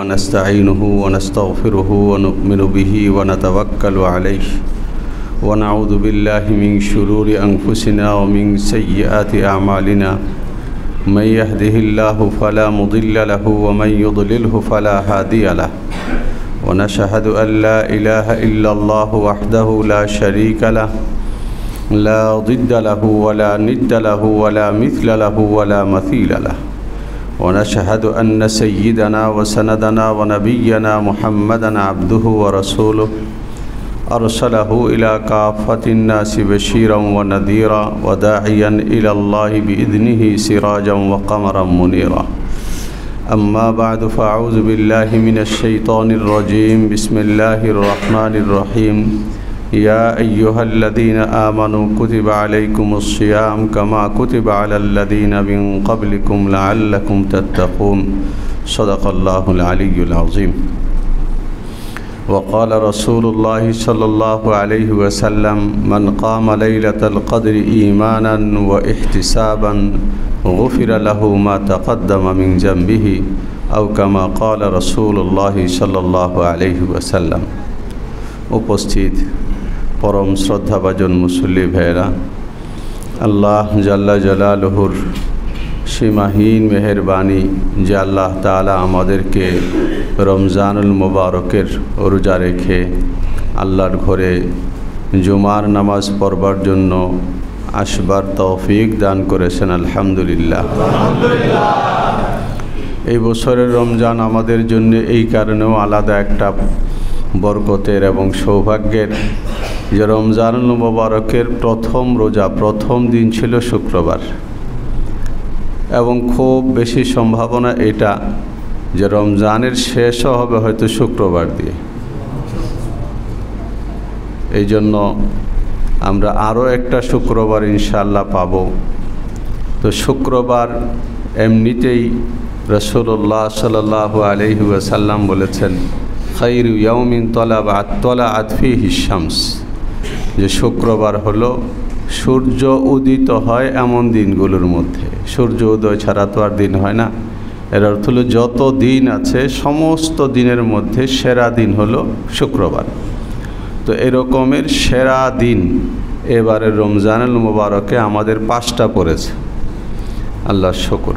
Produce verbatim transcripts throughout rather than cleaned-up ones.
ونستعينه ونستغفره ونؤمن به ونتوكل عليه ونعوذ بالله من شرور أنفسنا ومن سيئات أعمالنا من يهده الله فلا مضل له ومن يضلله فلا هادي له ونشهد أن لا إله إلا الله وحده لا شريك له لا ضد له ولا ند له ولا مثل له ولا مثيل له ونشهد أن سيدنا وسندنا ونبينا محمدا عبده ورسوله أرسله إلى كافة الناس بشيرا ونذيرا وداعيا إلى الله بإذنه سراجا وقمرا منيرا أما بعد فأعوذ بالله من الشيطان الرجيم بسم الله الرحمن الرحيم يا أيها الذين آمنوا كتب عليكم الصيام كما كتب على الذين من قبلكم لعلكم تتقون صدق الله العلي العظيم وقال رسول الله صلى الله عليه وسلم من قام ليلة القدر إيمانا واحتسابا غفر له ما تقدم من ذنبه أو كما قال رسول الله صلى الله عليه وسلم উপস্থিত পরম শ্রদ্ধাভাজন মুসল্লি ভাইরা, আল্লাহ জাল্লা জালালুহুর সীমাহীন মেহেরবানি যে আল্লাহ তাআলা আমাদেরকে রমজানুল মুবারকের রোজা রেখে আল্লাহর ঘরে জুমার নামাজ পড়বার জন্য আসবার তৌফিক দান করেছেন। আলহামদুলিল্লাহ। এই বছরের রমজান আমাদের জন্য এই কারণেও আলাদা একটা বরকতের এবং সৌভাগ্যের যে রমজানুল মুবারকের প্রথম রোজা প্রথম দিন ছিল শুক্রবার, এবং খুব বেশি সম্ভাবনা এটা যে রমজানের শেষও হবে হয়তো শুক্রবার দিয়ে। এই জন্য আমরা আরও একটা শুক্রবার ইনশাআল্লাহ পাব। তো শুক্রবার এমনিতেই রাসূলুল্লাহ সাল্লাল্লাহু আলাইহি ওয়াসাল্লাম বলেছেন খায়রু ইয়াউমিন তালাআত তালাআত ফীহি শামস, যে শুক্রবার হলো সূর্য উদিত হয় এমন দিনগুলোর মধ্যে। সূর্য উদয় ছাড়া তো আর দিন হয় না। এর অর্থ হলো যত দিন আছে সমস্ত দিনের মধ্যে সেরা দিন হলো শুক্রবার। তো এরকমের সেরা দিন এবারে রমজানুল মুবারকে আমাদের পাঁচটা পড়েছে। আল্লাহর শুকর।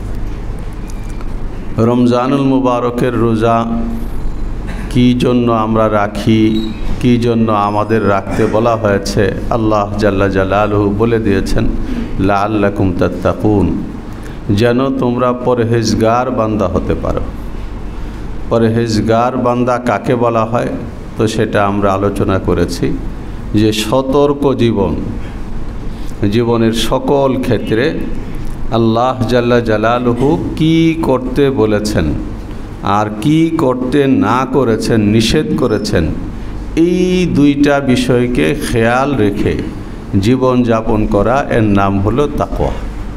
রমজানুল মুবারকের রোজা কী জন্য আমরা রাখি, কী জন্য আমাদের রাখতে বলা হয়েছে, আল্লাহ জাল্লা জালালুহু বলে দিয়েছেন লাআল্লাকুম তাত্তাকুন, যেন তোমরা পরহেজগার বান্দা হতে পারো। পরহেজগার বান্দা কাকে বলা হয়, তো সেটা আমরা আলোচনা করেছি যে সতর্ক জীবন, জীবনের সকল ক্ষেত্রে আল্লাহ জাল্লা জালালুহু কি করতে বলেছেন আর কি করতে না করেছেন, নিষেধ করেছেন, এই দুইটা বিষয়কে খেয়াল রেখে জীবন যাপন করা এর নাম হলো তাকওয়া।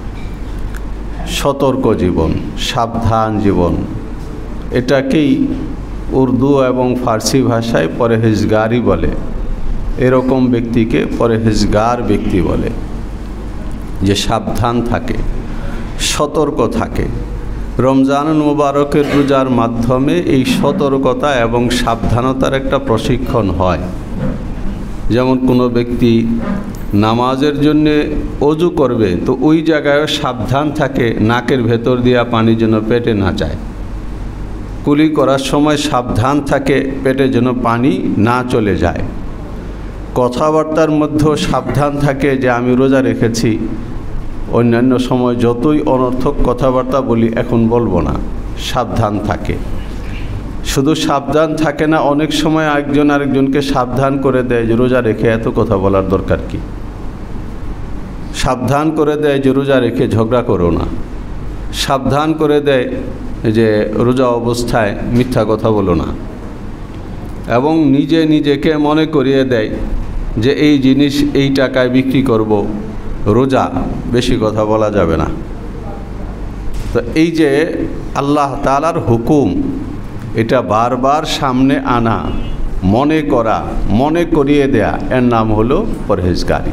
সতর্ক জীবন, সাবধান জীবন, এটাকেই উর্দু এবং ফার্সি ভাষায় পরহেজগারি বলে। এরকম ব্যক্তিকে পরহেজগার ব্যক্তি বলে, যে সাবধান থাকে, সতর্ক থাকে। রমজানুল মুবারকের রোজার মাধ্যমে এই সতর্কতা এবং সাবধানতার একটা প্রশিক্ষণ হয়। যেমন কোনো ব্যক্তি নামাজের জন্যে অজু করবে, তো ওই জায়গায় সাবধান থাকে নাকের ভেতর দিয়া পানি যেন পেটে না যায়। কুলি করার সময় সাবধান থাকে পেটে যেন পানি না চলে যায়। কথাবার্তার মধ্যেও সাবধান থাকে যে আমি রোজা রেখেছি, অন্যান্য সময় যতই অনর্থক কথাবার্তা বলি এখন বলবো না, সাবধান থাকে। শুধু সাবধান থাকে না, অনেক সময় একজন আরেকজনকে সাবধান করে দেয় যে রোজা রেখে এত কথা বলার দরকার কি। সাবধান করে দেয় যে রোজা রেখে ঝগড়া করো না। সাবধান করে দেয় যে রোজা অবস্থায় মিথ্যা কথা বলো না। এবং নিজে নিজেকে মনে করিয়ে দেয় যে এই জিনিস এই টাকায় বিক্রি করব, রোজা, বেশি কথা বলা যাবে না। তো এই যে আল্লাহ তাআলার হুকুম, এটা বারবার সামনে আনা, মনে করা, মনে করিয়ে দেয়া, এর নাম হলো পরহেজগারি।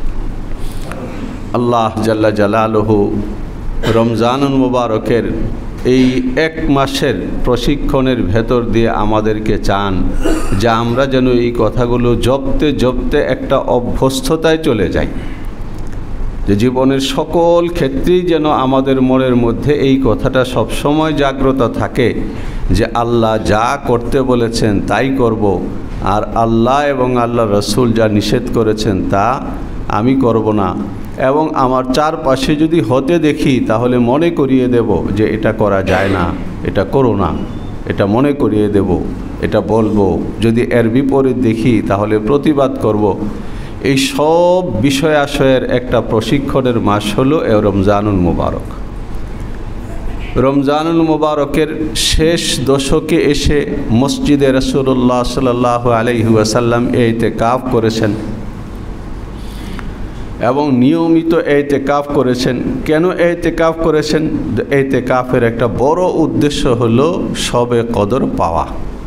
আল্লাহ জাল্লা জালালুহু রমজানুল মুবারকের এই এক মাসের প্রশিক্ষণের ভেতর দিয়ে আমাদেরকে চান যে আমরা যেন এই কথাগুলো জপতে জপতে একটা অভ্যস্ততায় চলে যাই, যে জীবনের সকল ক্ষেত্রেই যেন আমাদের মনের মধ্যে এই কথাটা সবসময় জাগ্রত থাকে যে আল্লাহ যা করতে বলেছেন তাই করব, আর আল্লাহ এবং আল্লাহ রসুল যা নিষেধ করেছেন তা আমি করব না। এবং আমার চারপাশে যদি হতে দেখি তাহলে মনে করিয়ে দেব যে এটা করা যায় না, এটা করো না, এটা মনে করিয়ে দেব, এটা বলবো। যদি এর বিপরীত দেখি তাহলে প্রতিবাদ করব। এই সব বিষয় আশয়ের একটা প্রশিক্ষণের মাস হলো এ রমজানুল মুবারক। রমজানুল মুবারকের শেষ দশকে এসে মসজিদে রাসূলুল্লাহ সাল্লাল্লাহু আলাইহি ওয়াসাল্লাম ইতিকাফ করেছেন এবং নিয়মিত ইতিকাফ করেছেন। কেন ইতিকাফ করেছেন? ইতিকাফের একটা বড় উদ্দেশ্য হলো শবে কদর পাওয়া।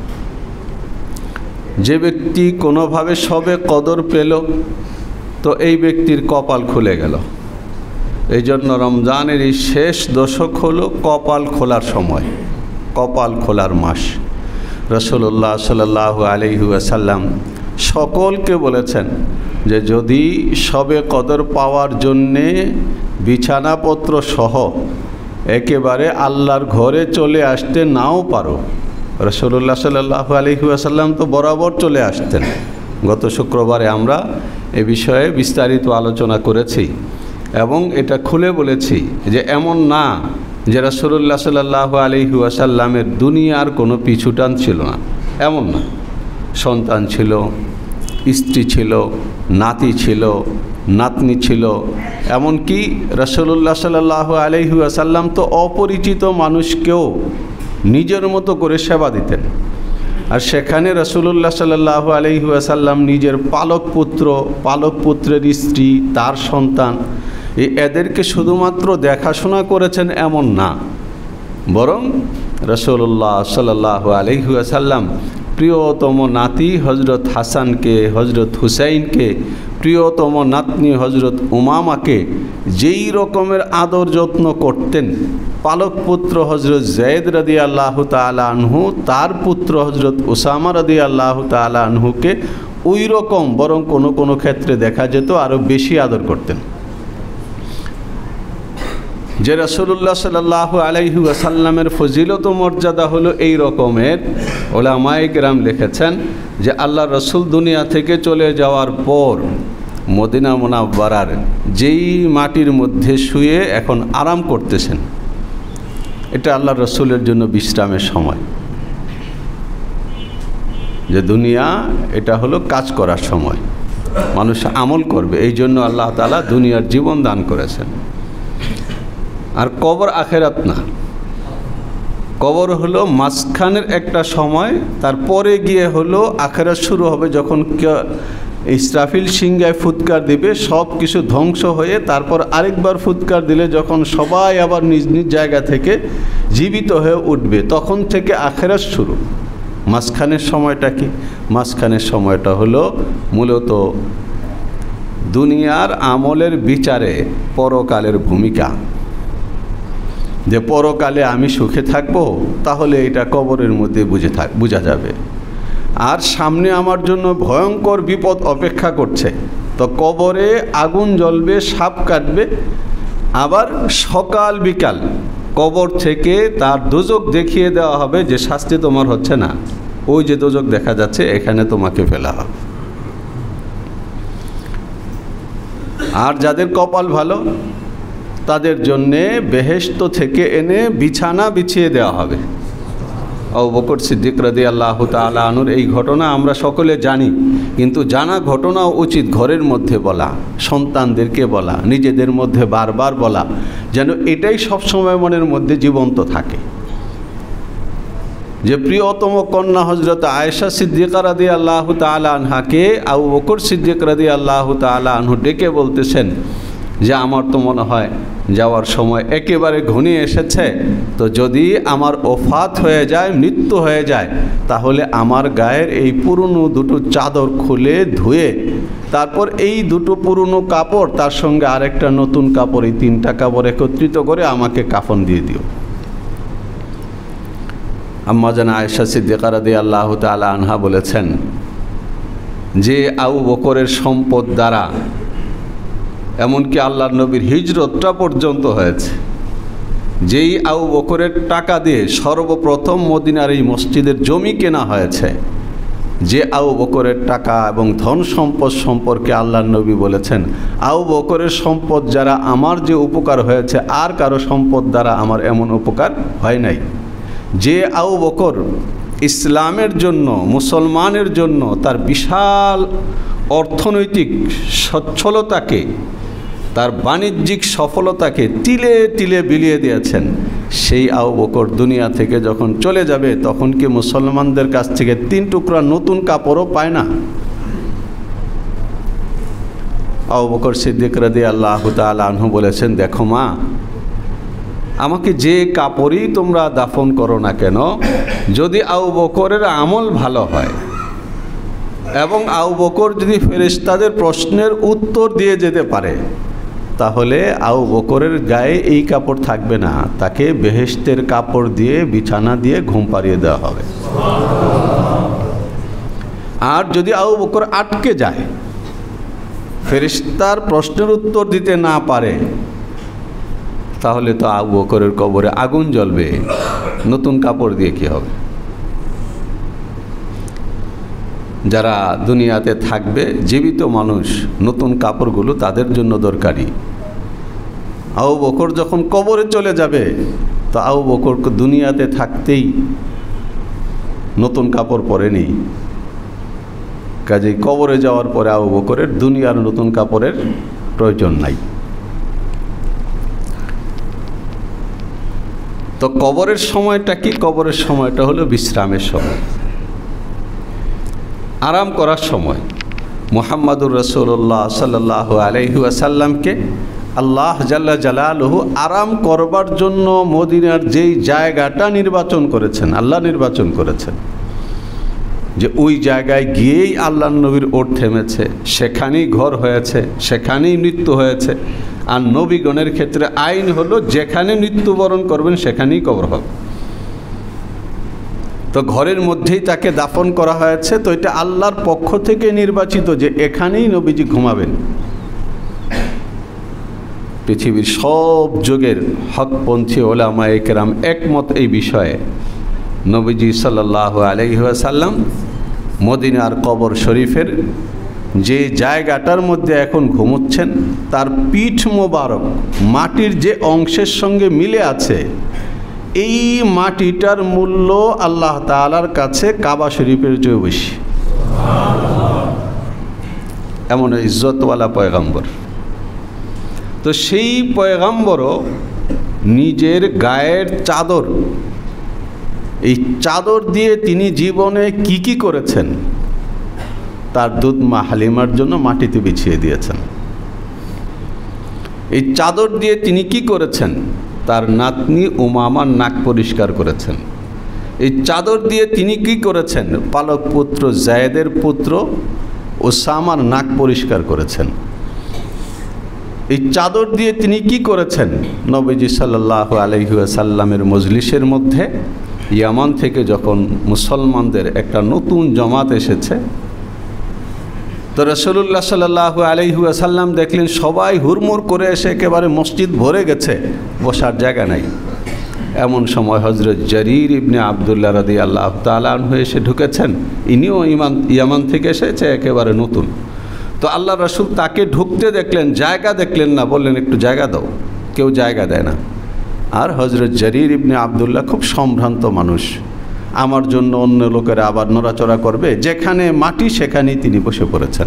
যে ব্যক্তি কোনোভাবে শবে কদর পেল তো এই ব্যক্তির কপাল খুলে গেল। এই জন্য রমজানের এই শেষ দশক হলো কপাল খোলার সময়, কপাল খোলার মাস। রাসূলুল্লাহ সাল্লাল্লাহু আলাইহি ওয়াসাল্লাম সকলকে বলেছেন যে যদি শবে কদর পাওয়ার জন্যে বিছানাপত্র সহ একেবারে আল্লাহর ঘরে চলে আসতে নাও পারো, রাসূলুল্লাহ সাল্লাল্লাহু আলাইহি ওয়াসাল্লাম তো বরাবর চলে আসতেন। গত শুক্রবারে আমরা এ বিষয়ে বিস্তারিত আলোচনা করেছি এবং এটা খুলে বলেছি যে এমন না যে রাসূলুল্লাহ সাল্লাল্লাহু আলাইহি ওয়াসাল্লামের দুনিয়ার কোনো পিছুটান ছিল না, এমন না। সন্তান ছিল, স্ত্রী ছিল, নাতি ছিল, নাতনি ছিল, এমনকি রাসূলুল্লাহ সাল্লাল্লাহু আলাইহি ওয়াসাল্লাম তো অপরিচিত মানুষকেও নিজের মতো করে সেবা দিতেন। আর সেখানে রাসূলুল্লাহ সাল্লাল্লাহু আলাইহি ওয়াসাল্লাম নিজের পালক পুত্র, পালক পুত্রের স্ত্রী, তার সন্তান, এই এদেরকে শুধুমাত্র দেখাশোনা করেছেন এমন না, বরং রাসূলুল্লাহ সাল্লাল্লাহু আলাইহি ওয়াসাল্লাম প্রিয়তম নাতি হজরত হাসানকে, হজরত হুসাইনকে, প্রিয়তম নাতনি হজরত উমামাকে যেই রকমের আদর যত্ন করতেন, পালক পুত্র হজরত যায়েদ রাদিয়াল্লাহু তাআলা আনহু তার পুত্র হজরত উসামা রাদিয়াল্লাহু তাআলা আনহুকে ওই রকম, বরং কোনো কোনো ক্ষেত্রে দেখা যেত আরও বেশি আদর করতেন। যে রাসূলুল্লাহ সাল্লাল্লাহু আলাইহি ওয়াসাল্লামের ফজিলত মর্যাদা হলো এই রকমের, উলামায়ে কেরাম লিখেছেন যে আল্লাহ রসুল দুনিয়া থেকে চলে যাওয়ার পর মদিনা মুনাওয়ারার যেই মাটির মধ্যে শুয়ে এখন আরাম করতেছেন, এটা আল্লাহ রসুলের জন্য বিশ্রামের সময়। যে দুনিয়া এটা হলো কাজ করার সময়, মানুষ আমল করবে, এই জন্য আল্লাহ তাআলা দুনিয়ার জীবন দান করেছেন। আর কবর আখেরাত না, কবর হলো মাঝখানের একটা সময়, তারপরে গিয়ে হলো আখেরাত শুরু হবে। যখন ইসরাফিল সিংহায় ফুৎকার দিবে, সব কিছু ধ্বংস হয়ে তারপর আরেকবার ফুৎকার দিলে যখন সবাই আবার নিজ নিজ জায়গা থেকে জীবিত হয়ে উঠবে, তখন থেকে আখেরাত শুরু। মাঝখানের সময়টা কি? মাঝখানের সময়টা হলো মূলত দুনিয়ার আমলের বিচারে পরকালের ভূমিকা। যে পরকালে আমি সুখে থাকব, তাহলে এটা কবরের মধ্যে বুঝে থাক বোঝা যাবে। আর সামনে আমার জন্য ভয়ঙ্কর বিপদ অপেক্ষা করছে, তো কবরে আগুন জ্বলবে, সাপ কাটবে, আবার সকাল বিকাল কবর থেকে তার দোজক দেখিয়ে দেওয়া হবে যে শাস্তি তোমার হচ্ছে না, ওই যে দোজক দেখা যাচ্ছে এখানে তোমাকে ফেলা হবে। আর যাদের কপাল ভালো তাদের জন্যে বেহেশত থেকে এনে বিছানা বিছিয়ে দেওয়া হবে। আবু বকর সিদ্দিক রাদিয়াল্লাহু তাআলা আনহুর এই ঘটনা আমরা সকলে জানি, কিন্তু জানা ঘটনাও উচিত ঘরের মধ্যে বলা, সন্তানদেরকে বলা, নিজেদের মধ্যে বারবার বলা, যেন এটাই সবসময় মনের মধ্যে জীবন্ত থাকে। যে প্রিয়তম কন্যা হজরত আয়েশা সিদ্দিকা রাদিয়াল্লাহু তাআলা আনহাকে আবু বকর সিদ্দিক রাদিয়াল্লাহু তাআলা আনহু ডেকে বলতেছেন যে আমার তো মনে হয় যাওয়ার সময় একেবারে ঘনিয়ে এসেছে, তো যদি আমার ওফাত হয়ে যায়, মৃত্যু হয়ে যায়, তাহলে আমার গায়ের এই পুরনো দুটো চাদর খুলে ধুয়ে তারপর এই দুটো পুরনো কাপড় তার সঙ্গে আরেকটা নতুন কাপড়, এই তিনটা কাপড় একত্রিত করে আমাকে কাফন দিয়ে দিও। আম্মা জান আয়েশা সিদ্দিকা রাদিয়াল্লাহু তাআলা আনহা বলেছেন যে আবু বকরের সম্পদ দ্বারা এমনকি আল্লাহর নবীর হিজরতটা পর্যন্ত হয়েছে, যেই আবু বকরের টাকা দিয়ে সর্বপ্রথম মদিনার এই মসজিদের জমি কেনা হয়েছে, যে আবু বকরের টাকা এবং ধন সম্পদ সম্পর্কে আল্লাহর নবী বলেছেন, আবু বকরের সম্পদ যারা আমার যে উপকার হয়েছে আর কারো সম্পদ দ্বারা আমার এমন উপকার হয় নাই। যে আবু বকর ইসলামের জন্য, মুসলমানের জন্য তার বিশাল অর্থনৈতিক সচ্ছলতাকে, তার বাণিজ্যিক সফলতাকে তিলে তিলে বিলিয়ে দিয়েছেন, সেই আবু বকর দুনিয়া থেকে যখন চলে যাবে তখন কি মুসলমানদের কাছ থেকে তিন টুকরা নতুন কাপড়ও পায় না? আবু বকর সিদ্দিক রাদিয়াল্লাহু তাআলা আনহু বলেছেন, দেখো মা, আমাকে যে কাপড়ই তোমরা দাফন করো না কেন, যদি আবু বকরের আমল ভালো হয় এবং আবু বকর যদি ফেরেশতাদের প্রশ্নের উত্তর দিয়ে যেতে পারে, তাহলে আবু বকরের গায়ে এই কাপড় থাকবে না, তাকে বেহেশতের কাপড় দিয়ে বিছানা দিয়ে ঘুম পাড়িয়ে দেওয়া হবে। আর যদি আবু বকর আটকে যায়, ফেরেশতার প্রশ্নের উত্তর দিতে না পারে, তাহলে তো আবু বকরের কবরে আগুন জ্বলবে, নতুন কাপড় দিয়ে কি হবে? যারা দুনিয়াতে থাকবে, জীবিত মানুষ, নতুন কাপড়গুলো তাদের জন্য দরকারি। আবু বকর যখন কবরে চলে যাবে তো আবু বকর দুনিয়াতে থাকতেই নতুন কাপড় পরেনি, কাজেই কবরে যাওয়ার পরে আবু বকরের দুনিয়ার নতুন কাপড়ের প্রয়োজন নাই। তো কবরের সময়টা কি? কবরের সময়টা হলো বিশ্রামের সময়, আরাম করার সময়। মুহাম্মাদুর রাসূলুল্লাহ সাল্লাল্লাহু আলাইহি ওয়াসাল্লামকে আল্লাহ জাল্লা জালালুহু আরাম করবার জন্য মদিনার যেই জায়গাটা নির্বাচন করেছেন, আল্লাহ নির্বাচন করেছেন, যে ওই জায়গায় গিয়েই আল্লাহর নবীর ওঠ থেমেছে, সেখানেই ঘর হয়েছে, সেখানেই মৃত্যু হয়েছে। আর নবীগণের ক্ষেত্রে আইন হলো যেখানে মৃত্যুবরণ করবেন সেখানেই কবর হবে। তো ঘরের মধ্যেই তাকে দাফন করা হয়েছে। তো এটা আল্লাহর পক্ষ থেকে নির্বাচিত যে এখানেই নবীজি ঘুমাবেন। পৃথিবীর সব যুগের হকপন্থী ওলামায়ে কেরাম একমত এই বিষয়ে। নবীজি সাল্লাল্লাহু আলাইহি ওয়াসাল্লাম মদিনার কবর শরীফের যে জায়গাটার মধ্যে এখন ঘুমোচ্ছেন, তার পিঠ মোবারক মাটির যে অংশের সঙ্গে মিলে আছে, এই মাটিটার মূল্য আল্লাহ তাআলার কাছে কাবা শরীফের চেয়ে বেশি। এমন ইজ্জতওয়ালা পয়গম্বর। তো সেই পয়গম্বরও নিজের গায়ের চাদর, এই চাদর দিয়ে তিনি জীবনে কি কি করেছেন তার দুধ মা হালিমার জন্য মাটিতে বিছিয়ে দিয়েছেন। এই চাদর দিয়ে তিনি কি করেছেন? তার নাতনি উমামার নাক পরিষ্কার করেছেন। এই চাদর দিয়ে তিনি কি করেছেন? পালক পুত্র জায়েদের পুত্র ওসামার নাক পরিষ্কার করেছেন। এই চাদর দিয়ে তিনি কি করেছেন? নবীজি সাল্লাল্লাহু আলাইহি ওয়াসাল্লামের মজলিসের মধ্যে ইয়ামান থেকে যখন মুসলমানদের একটা নতুন জমাত এসেছে, তো রাসূলুল্লাহ সাল্লাল্লাহু আলাইহি ওয়াসাল্লাম দেখলেন সবাই হুড়মুড় করে এসে একেবারে মসজিদ ভরে গেছে, বসার জায়গা নাই। এমন সময় হযরত জারীর ইবনে আব্দুল্লাহ রাদিয়াল্লাহু তাআলা আনহু এসে ঢুকেছেন। ইনিও ইমান ইয়ামান থেকে এসেছে, একেবারে নতুন। তো আল্লাহ রাসূল তাকে ঢুকতে দেখলেন, জায়গা দেখলেন না, বললেন একটু জায়গা দাও। কেউ জায়গা দেয় না। আর হযরত জারীর ইবনে আব্দুল্লাহ খুব সম্ভ্রান্ত মানুষ, আমার জন্য অন্য লোকেরা আবার নড়াচড়া করবে, যেখানে মাটি সেখানেই তিনি বসে পড়েছেন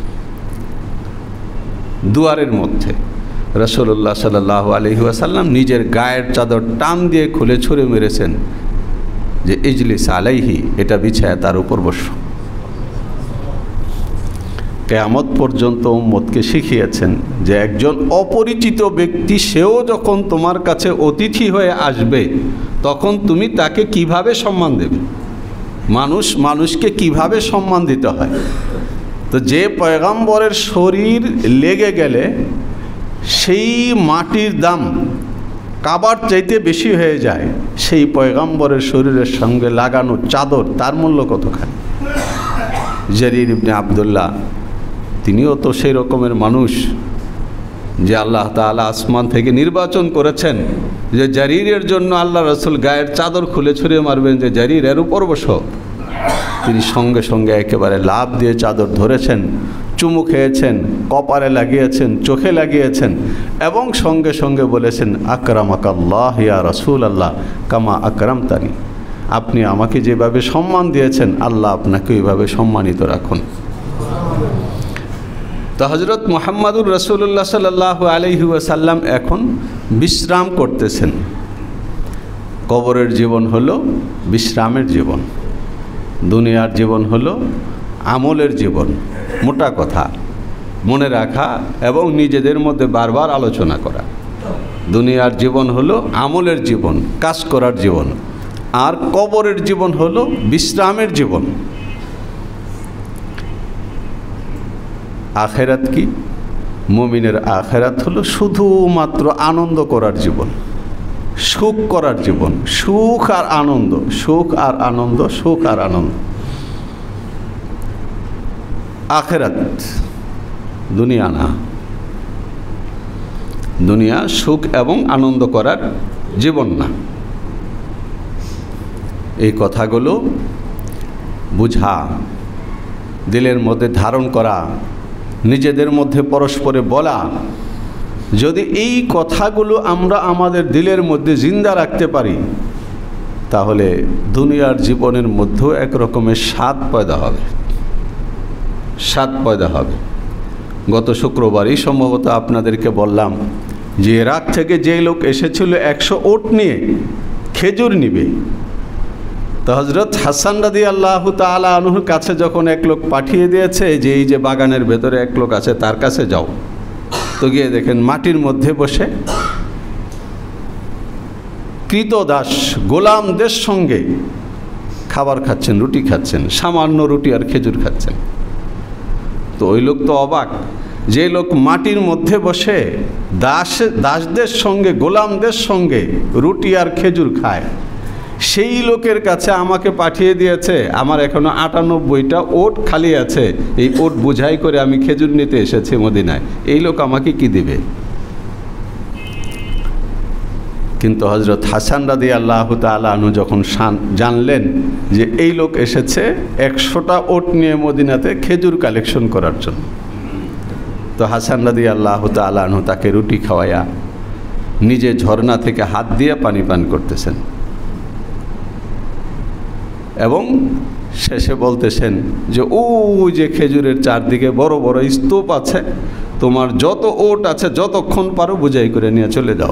দুয়ারের মধ্যে। রাসূলুল্লাহ সাল্লাল্লাহু আলাইহি ওয়াসাল্লাম নিজের গায়ের চাদর টান দিয়ে খুলে ছুঁড়ে মেরেছেন যে ইজলিস আলাইহি, এটা বিছায় তার উপর বসো। কিয়ামত পর্যন্ত উম্মতকে শিখিয়েছেন যে একজন অপরিচিত ব্যক্তি, সেও যখন তোমার কাছে অতিথি হয়ে আসবে তখন তুমি তাকে কিভাবে সম্মান দেবে, মানুষ মানুষকে কিভাবে সম্মান দিতে হয়। তো যে পয়গম্বরের শরীর লেগে গেলে সেই মাটির দাম কাবার চাইতে বেশি হয়ে যায়, সেই পয়গম্বরের শরীরের সঙ্গে লাগানো চাদর তার মূল্য কতখানি? জারির ইবনে আবদুল্লাহ তিনিও তো সেই রকমের মানুষ যে আল্লাহ তাআলা আসমান থেকে নির্বাচন করেছেন যে জারিরের জন্য আল্লাহ রসুল গায়ের চাদর খুলে ছড়িয়ে মারবেন যে জারির এর উপর বসো। তিনি সঙ্গে সঙ্গে একেবারে লাভ দিয়ে চাদর ধরেছেন, চুমু খেয়েছেন, কপালে লাগিয়েছেন, চোখে লাগিয়েছেন এবং সঙ্গে সঙ্গে বলেছেন আকরামাকাল্লাহ ইয়া রাসূল আল্লাহ কামা আকরামতানি, আপনি আমাকে যেভাবে সম্মান দিয়েছেন আল্লাহ আপনাকে ওইভাবে সম্মানিত রাখুন। তো হযরত মুহাম্মদুর রাসূলুল্লাহ সাল্লাল্লাহু আলাইহি ওয়াসাল্লাম এখন বিশ্রাম করতেছেন। কবরের জীবন হলো বিশ্রামের জীবন, দুনিয়ার জীবন হলো আমলের জীবন। মোটা কথা মনে রাখা এবং নিজেদের মধ্যে বারবার আলোচনা করা। দুনিয়ার জীবন হলো আমলের জীবন, কাজ করার জীবন, আর কবরের জীবন হলো বিশ্রামের জীবন। আখেরাত কি? মুমিনের আখেরাত হলো শুধুমাত্র আনন্দ করার জীবন, সুখ করার জীবন, সুখ আর আনন্দ, সুখ আর আনন্দ, সুখ আর আনন্দ। আখেরাত, দুনিয়া না। দুনিয়া সুখ এবং আনন্দ করার জীবন না। এই কথাগুলো বুঝা, দিলের মধ্যে ধারণ করা, নিজেদের মধ্যে পরস্পরে বলা, যদি এই কথাগুলো আমরা আমাদের দিলের মধ্যে জিন্দা রাখতে পারি তাহলে দুনিয়ার জীবনের মধ্যেও এক রকমের স্বাদ পয়দা হবে, স্বাদ পয়দা হবে। গত শুক্রবারই সম্ভবত আপনাদেরকে বললাম যে ইরাক থেকে যে লোক এসেছিল একশো ওট নিয়ে খেজুর নিবে, তো হযরত হাসান রাদিয়াল্লাহু তাআলা আনহুর কাছে যখন এক লোক পাঠিয়ে দিয়েছে যে এই যে বাগানের ভেতরে এক লোক আছে তার কাছে যাও, তো গিয়ে দেখেন মাটির মধ্যে বসে কৃতদাস গোলামদের সঙ্গে খাবার খাচ্ছেন, রুটি খাচ্ছেন, সামান্য রুটি আর খেজুর খাচ্ছেন। তো ওই লোক তো অবাক, যে লোক মাটির মধ্যে বসে দাস দাসদের সঙ্গে, গোলামদের সঙ্গে রুটি আর খেজুর খায়, সেই লোকের কাছে আমাকে পাঠিয়ে দিয়েছে, আমার এখনো আটানব্বইটা ওট খালি আছে, এই ওট বোঝাই করে আমি খেজুর নিতে এসেছি মদিনায়, এই লোক আমাকে কি দিবে? কিন্তু হযরত হাসান রাদিয়াল্লাহু তাআলা আনহু যখন জানলেন যে এই লোক এসেছে একশোটা ওট নিয়ে মদিনাতে খেজুর কালেকশন করার জন্য, তো হাসান রাদিয়াল্লাহু তাআলা আনহু তাকে রুটি খাওয়ায়া নিজে ঝর্ণা থেকে হাত দিয়ে পানি পান করতেছেন এবং শেষে বলতেছেন যে ও যে খেজুরের চারদিকে বড় বড় স্তূপ আছে, তোমার যত ওট আছে যতক্ষণ পারো বুঝাই করে নিয়ে চলে যাও।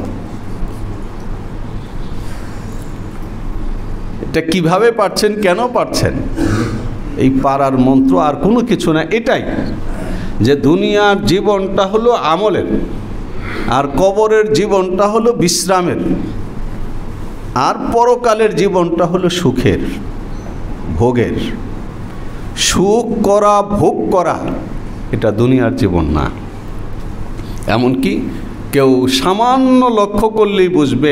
এটা কিভাবে পারছেন, কেন পারছেন? এই পারার মন্ত্র আর কোনো কিছু না, এটাই যে দুনিয়ার জীবনটা হলো আমলের, আর কবরের জীবনটা হলো বিশ্রামের, আর পরকালের জীবনটা হলো সুখের, ভোগের। সুখ করা, ভোগ করা, এটা দুনিয়ার জীবন না। এমনকি কেউ সামান্য লক্ষ্য করলেই বুঝবে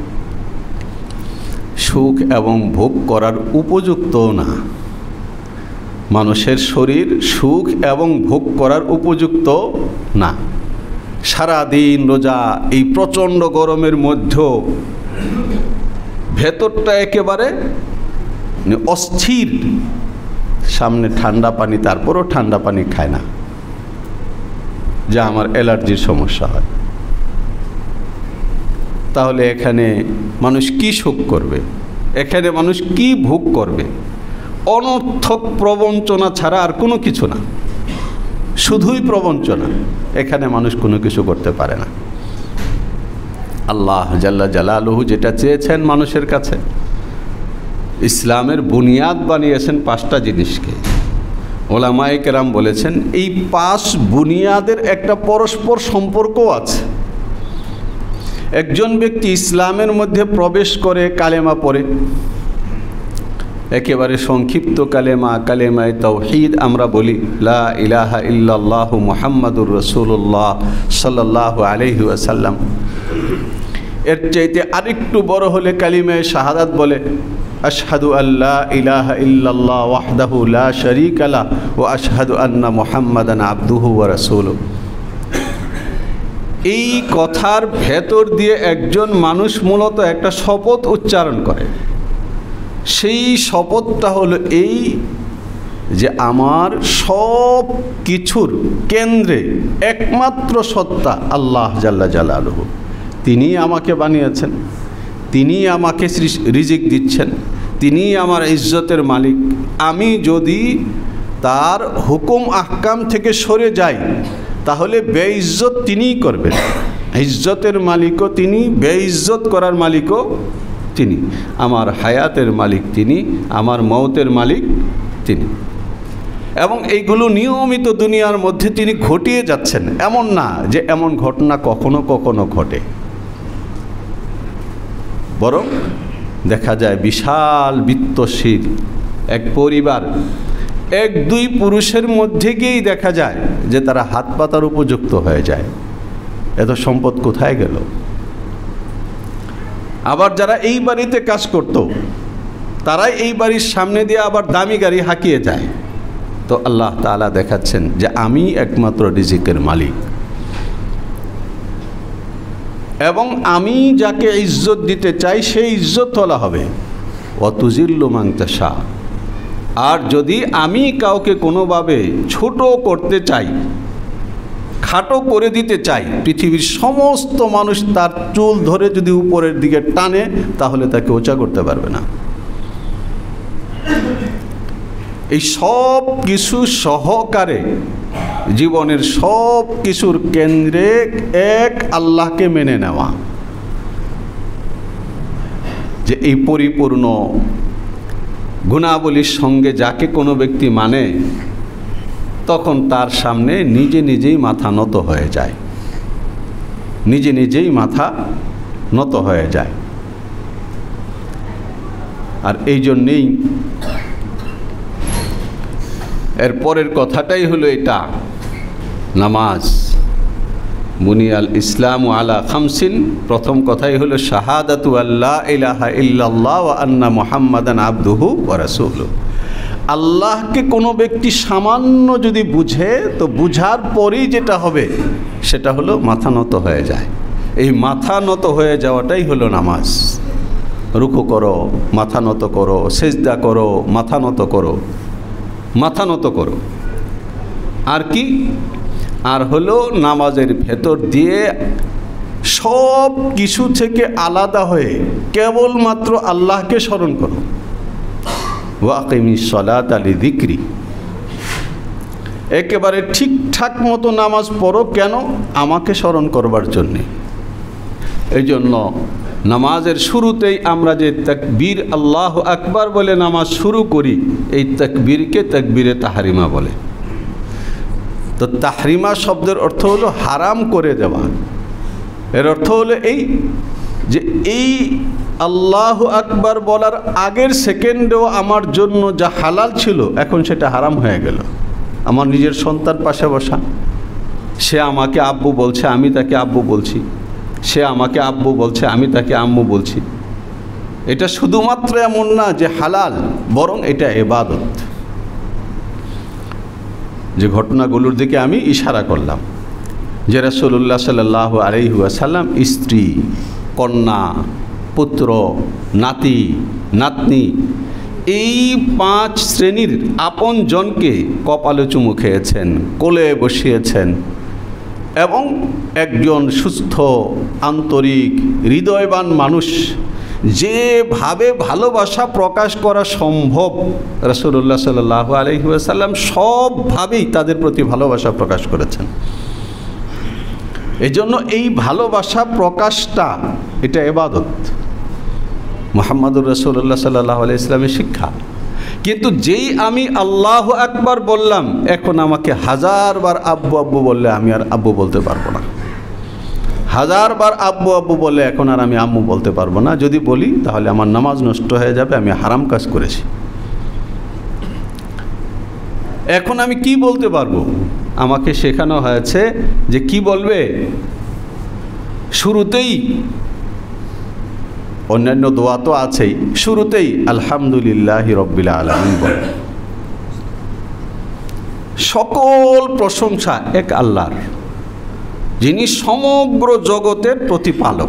সুখ এবং ভোগ করার উপযুক্ত না। মানুষের শরীর সুখ এবং ভোগ করার উপযুক্ত না। সারাদিন রোজা, এই প্রচণ্ড গরমের মধ্যেও ভেতরটা একেবারে অস্থির, সামনে ঠান্ডা পানি, তারপরও ঠান্ডা পানি খায় না, যা আমার অ্যালার্জির সমস্যা হয়। তাহলে এখানে মানুষ কি সুখ করবে? এখানে মানুষ কি ভোগ করবে? অনর্থক প্রবঞ্চনা ছাড়া আর কোনো কিছু না, শুধুই প্রবঞ্চনা। এখানে মানুষ কোনো কিছু করতে পারে না। আল্লাহ জাল্লা জালালুহু যেটা চেয়েছেন মানুষের কাছে, ইসলামের বুনিয়াদ বানিয়েছেন পাঁচটা জিনিসকে। ওলামায়ে কেরাম বলেছেন এই পাঁচ বুনিয়াদের একটা পরস্পর সম্পর্কও আছে। একজন ব্যক্তি ইসলামের মধ্যে প্রবেশ করে, কালেমা পড়ে, একেবারে সংক্ষিপ্ত কালেমা, কালেমায়ে তাওহীদ আমরা বলি, লা ইলাহা ইল্লাল্লাহু মুহাম্মাদুর রাসূলুল্লাহ সাল্লাল্লাহু আলাইহি ওয়াসাল্লাম। এর চাইতে আরেকটু বড় হলে কালিমে শাহাদাত বলে, আশহাদু আল্লা ইলাহা ইল্লাল্লাহ ওয়াহদাহু লা শারীকা লাহ ওয়া আশহাদু আন্না মুহাম্মাদান আবদুহু ওয়া রাসূলুহু। এই কথার ভেতর দিয়ে একজন মানুষ মূলত একটা শপথ উচ্চারণ করে। সেই শপথটা হলো এই যে আমার সব কিছুর কেন্দ্রে একমাত্র সত্তা আল্লাহ জাল্লা জালালুহু। তিনি আমাকে বানিয়েছেন, তিনি আমাকে রিজিক দিচ্ছেন, তিনি আমার ইজ্জতের মালিক। আমি যদি তার হুকুম আহকাম থেকে সরে যাই তাহলে বেইজ্জত তিনিই করবেন। ইজ্জতের মালিকও তিনি, বেইজ্জত করার মালিকও তিনি। আমার হায়াতের মালিক তিনি, আমার মওতের মালিক তিনি। এবং এইগুলো নিয়মিত দুনিয়ার মধ্যে তিনি ঘটিয়ে যাচ্ছেন। এমন না যে এমন ঘটনা কখনো কখনো ঘটে, বরং দেখা যায় বিশাল বিত্তশীল এক পরিবার, এক দুই পুরুষের মধ্যে গিয়েই দেখা যায় যে তারা হাত পাতার উপযুক্ত হয়ে যায়। এত সম্পদ কোথায় গেল? আবার যারা এই বাড়িতে কাজ করত তারাই এই বাড়ির সামনে দিয়ে আবার দামি গাড়ি হাঁকিয়ে যায়। তো আল্লাহ তাআলা দেখাচ্ছেন যে আমি একমাত্র রিজিকের মালিক, এবং আমি যাকে ইজ্জত দিতে চাই সেই ইজ্জত তোলা হবে। ওয়াতুজিল্লু মান তাশা। আর যদি আমি কাউকে কোনোভাবে ছোট করতে চাই, খাটো করে দিতে চাই, পৃথিবীর সমস্ত মানুষ তার চুল ধরে যদি উপরের দিকে টানে তাহলে তাকে উঁচা করতে পারবে না। এই সব কিছু সহকারে জীবনের সব কিছুর কেন্দ্রে এক আল্লাহকে মেনে নেওয়া, যে এই পরিপূর্ণ গুণাবলীর সঙ্গে যাকে কোনো ব্যক্তি মানে তখন তার সামনে নিজে নিজেই মাথা নত হয়ে যায়, নিজে নিজেই মাথা নত হয়ে যায়। আর এই জন্যেই এর পরের কথাটাই হলো এটা, নামাজ। বুনিয়াল ইসলামু আলা খামসিন, প্রথম কথাই হলো শাহাদাতু আল্লা ইলাহা ইল্লাল্লাহ ওয়া আন্না মুহাম্মাদান আবদুহু ওয়া রাসূলুহু। আল্লাহকে কোনো ব্যক্তি সামান্য যদি বুঝে তো বুঝার পরেই যেটা হবে সেটা হলো মাথা নত হয়ে যায়। এই মাথা নত হয়ে যাওয়াটাই হলো নামাজ। রুকু করো, মাথা নত করো, সেজদা করো, মাথা নত করো, মাথা নত করো। আর কি? আর হলো নামাজের ভেতর দিয়ে সব কিছু থেকে আলাদা হয়ে কেবলমাত্র আল্লাহকে স্মরণ করো। ওয়াকিমিস সালাতা লিযিকরি। একেবারে ঠিকঠাক মতো নামাজ পড়ো। কেন? আমাকে স্মরণ করবার জন্যে। এই জন্য নামাজের শুরুতেই আমরা যে তাকবীর আল্লাহু আকবার বলে নামাজ শুরু করি, এই তাকবীরকে তাকবীরে তাহরিমা বলে। তো তাহরিমা শব্দের অর্থ হলো হারাম করে দেওয়া। এর অর্থ হলো এই যে এই আল্লাহু আকবার বলার আগের সেকেন্ডেও আমার জন্য যা হালাল ছিল এখন সেটা হারাম হয়ে গেল। আমার নিজের সন্তান পাশে বসা, সে আমাকে আব্বু বলছে, আমি তাকে আব্বু বলছি, সে আমাকে আব্বু বলছে, আমি তাকে আম্মু বলছি। এটা শুধুমাত্র এমন না যে হালাল, বরং এটা ইবাদত। যে ঘটনাগুলোর দিকে আমি ইশারা করলাম, যে রাসূলুল্লাহ সাল্লাল্লাহু আলাইহি ওয়াসাল্লাম স্ত্রী, কন্যা, পুত্র, নাতি, নাতনি, এই পাঁচ শ্রেণীর আপন জনকে কপালে চুমু খেয়েছেন, কোলে বসিয়েছেন, এবং একজন সুস্থ, আন্তরিক, হৃদয়বান মানুষ যেভাবে ভালোবাসা প্রকাশ করা সম্ভব রাসূলুল্লাহ সাল্লাল্লাহু আলাইহি ওয়াসাল্লাম সবভাবেই তাদের প্রতি ভালোবাসা প্রকাশ করেছেন। এই জন্য এই ভালোবাসা প্রকাশটা এটা ইবাদত, মুহাম্মদুর রাসূলুল্লাহ সাল্লাল্লাহু আলাইহি ওয়াসাল্লামের শিক্ষা। কিন্তু যেই আমি আল্লাহু আকবার বললাম, এখন আমাকে হাজারবার আব্বু আব্বু বললে আমি আর আব্বু বলতে পারবো না। হাজারবার আব্বু আব্বু বলে এখন আর আমি আম্মু বলতে পারবো না। যদি বলি তাহলে আমার নামাজ নষ্ট হয়ে যাবে, আমি হারাম কাজ করেছি। এখন আমি কি বলতে পারবো? আমাকে শেখানো হয়েছে যে কি বলবে। শুরুতেই অন্যান্য দোয়া তো আছেই, শুরুতেই আলহামদুলিল্লাহি রব্বিল আলামিন বলে। সকল প্রশংসা এক আল্লাহর, যিনি সমগ্র জগতের প্রতিপালক।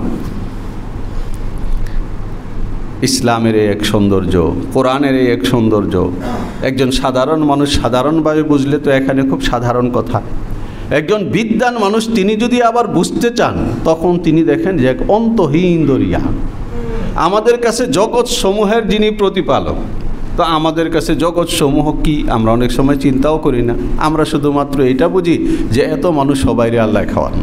ইসলামের এই এক সৌন্দর্য, কোরআনের এই এক সৌন্দর্য। একজন সাধারণ মানুষ সাধারণভাবে বুঝলে তো এখানে খুব সাধারণ কথা। একজন বিদ্বান মানুষ তিনি যদি আবার বুঝতে চান, তখন তিনি দেখেন যে এক অন্তহীন দরিয়া। আমাদের কাছে জগৎ সমূহের যিনি প্রতিপালক, তো আমাদের কাছে জগৎ সমূহ কি আমরা অনেক সময় চিন্তাও করি না। আমরা শুধুমাত্র এটা বুঝি যে এত মানুষ সবাইরে আল্লাহ খাওয়ান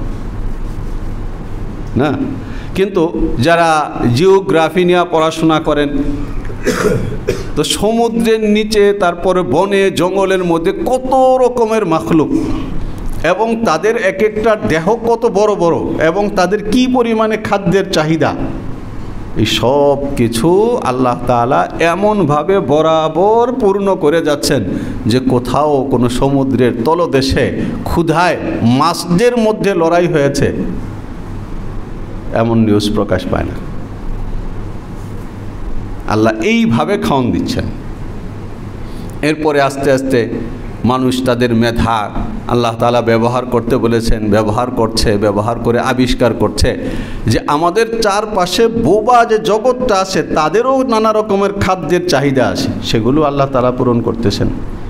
না। কিন্তু যারা জিওগ্রাফি নিয়ে পড়াশোনা করেন, তো সমুদ্রের নিচে, তারপরে বনে জঙ্গলের মধ্যে কত রকমের মাখলুক, এবং তাদের এক একটা দেহ কত বড় বড়, এবং তাদের কি পরিমাণে খাদ্যের চাহিদা, এই সব কিছু আল্লাহ তাআলা এমনভাবে বরাবর পূর্ণ করে যাচ্ছেন যে কোথাও কোনো সমুদ্রের তলদেশে ক্ষুধায় মাছদের মধ্যে লড়াই হয়েছে এমন নিউজ প্রকাশ পায় না। আল্লাহ এইভাবে খাওয়ান দিচ্ছেন। এরপরে আস্তে আস্তে মানুষ তাদের মেধা আল্লাহ তাআলা ব্যবহার করতে বলেছেন, ব্যবহার করছে, ব্যবহার করে আবিষ্কার করছে যে আমাদের চারপাশে বোবা যে জগৎটা আছে তাদেরও নানা রকমের খাদ্যের চাহিদা আছে, সেগুলো আল্লাহ তাআলা পূরণ করতেছেন।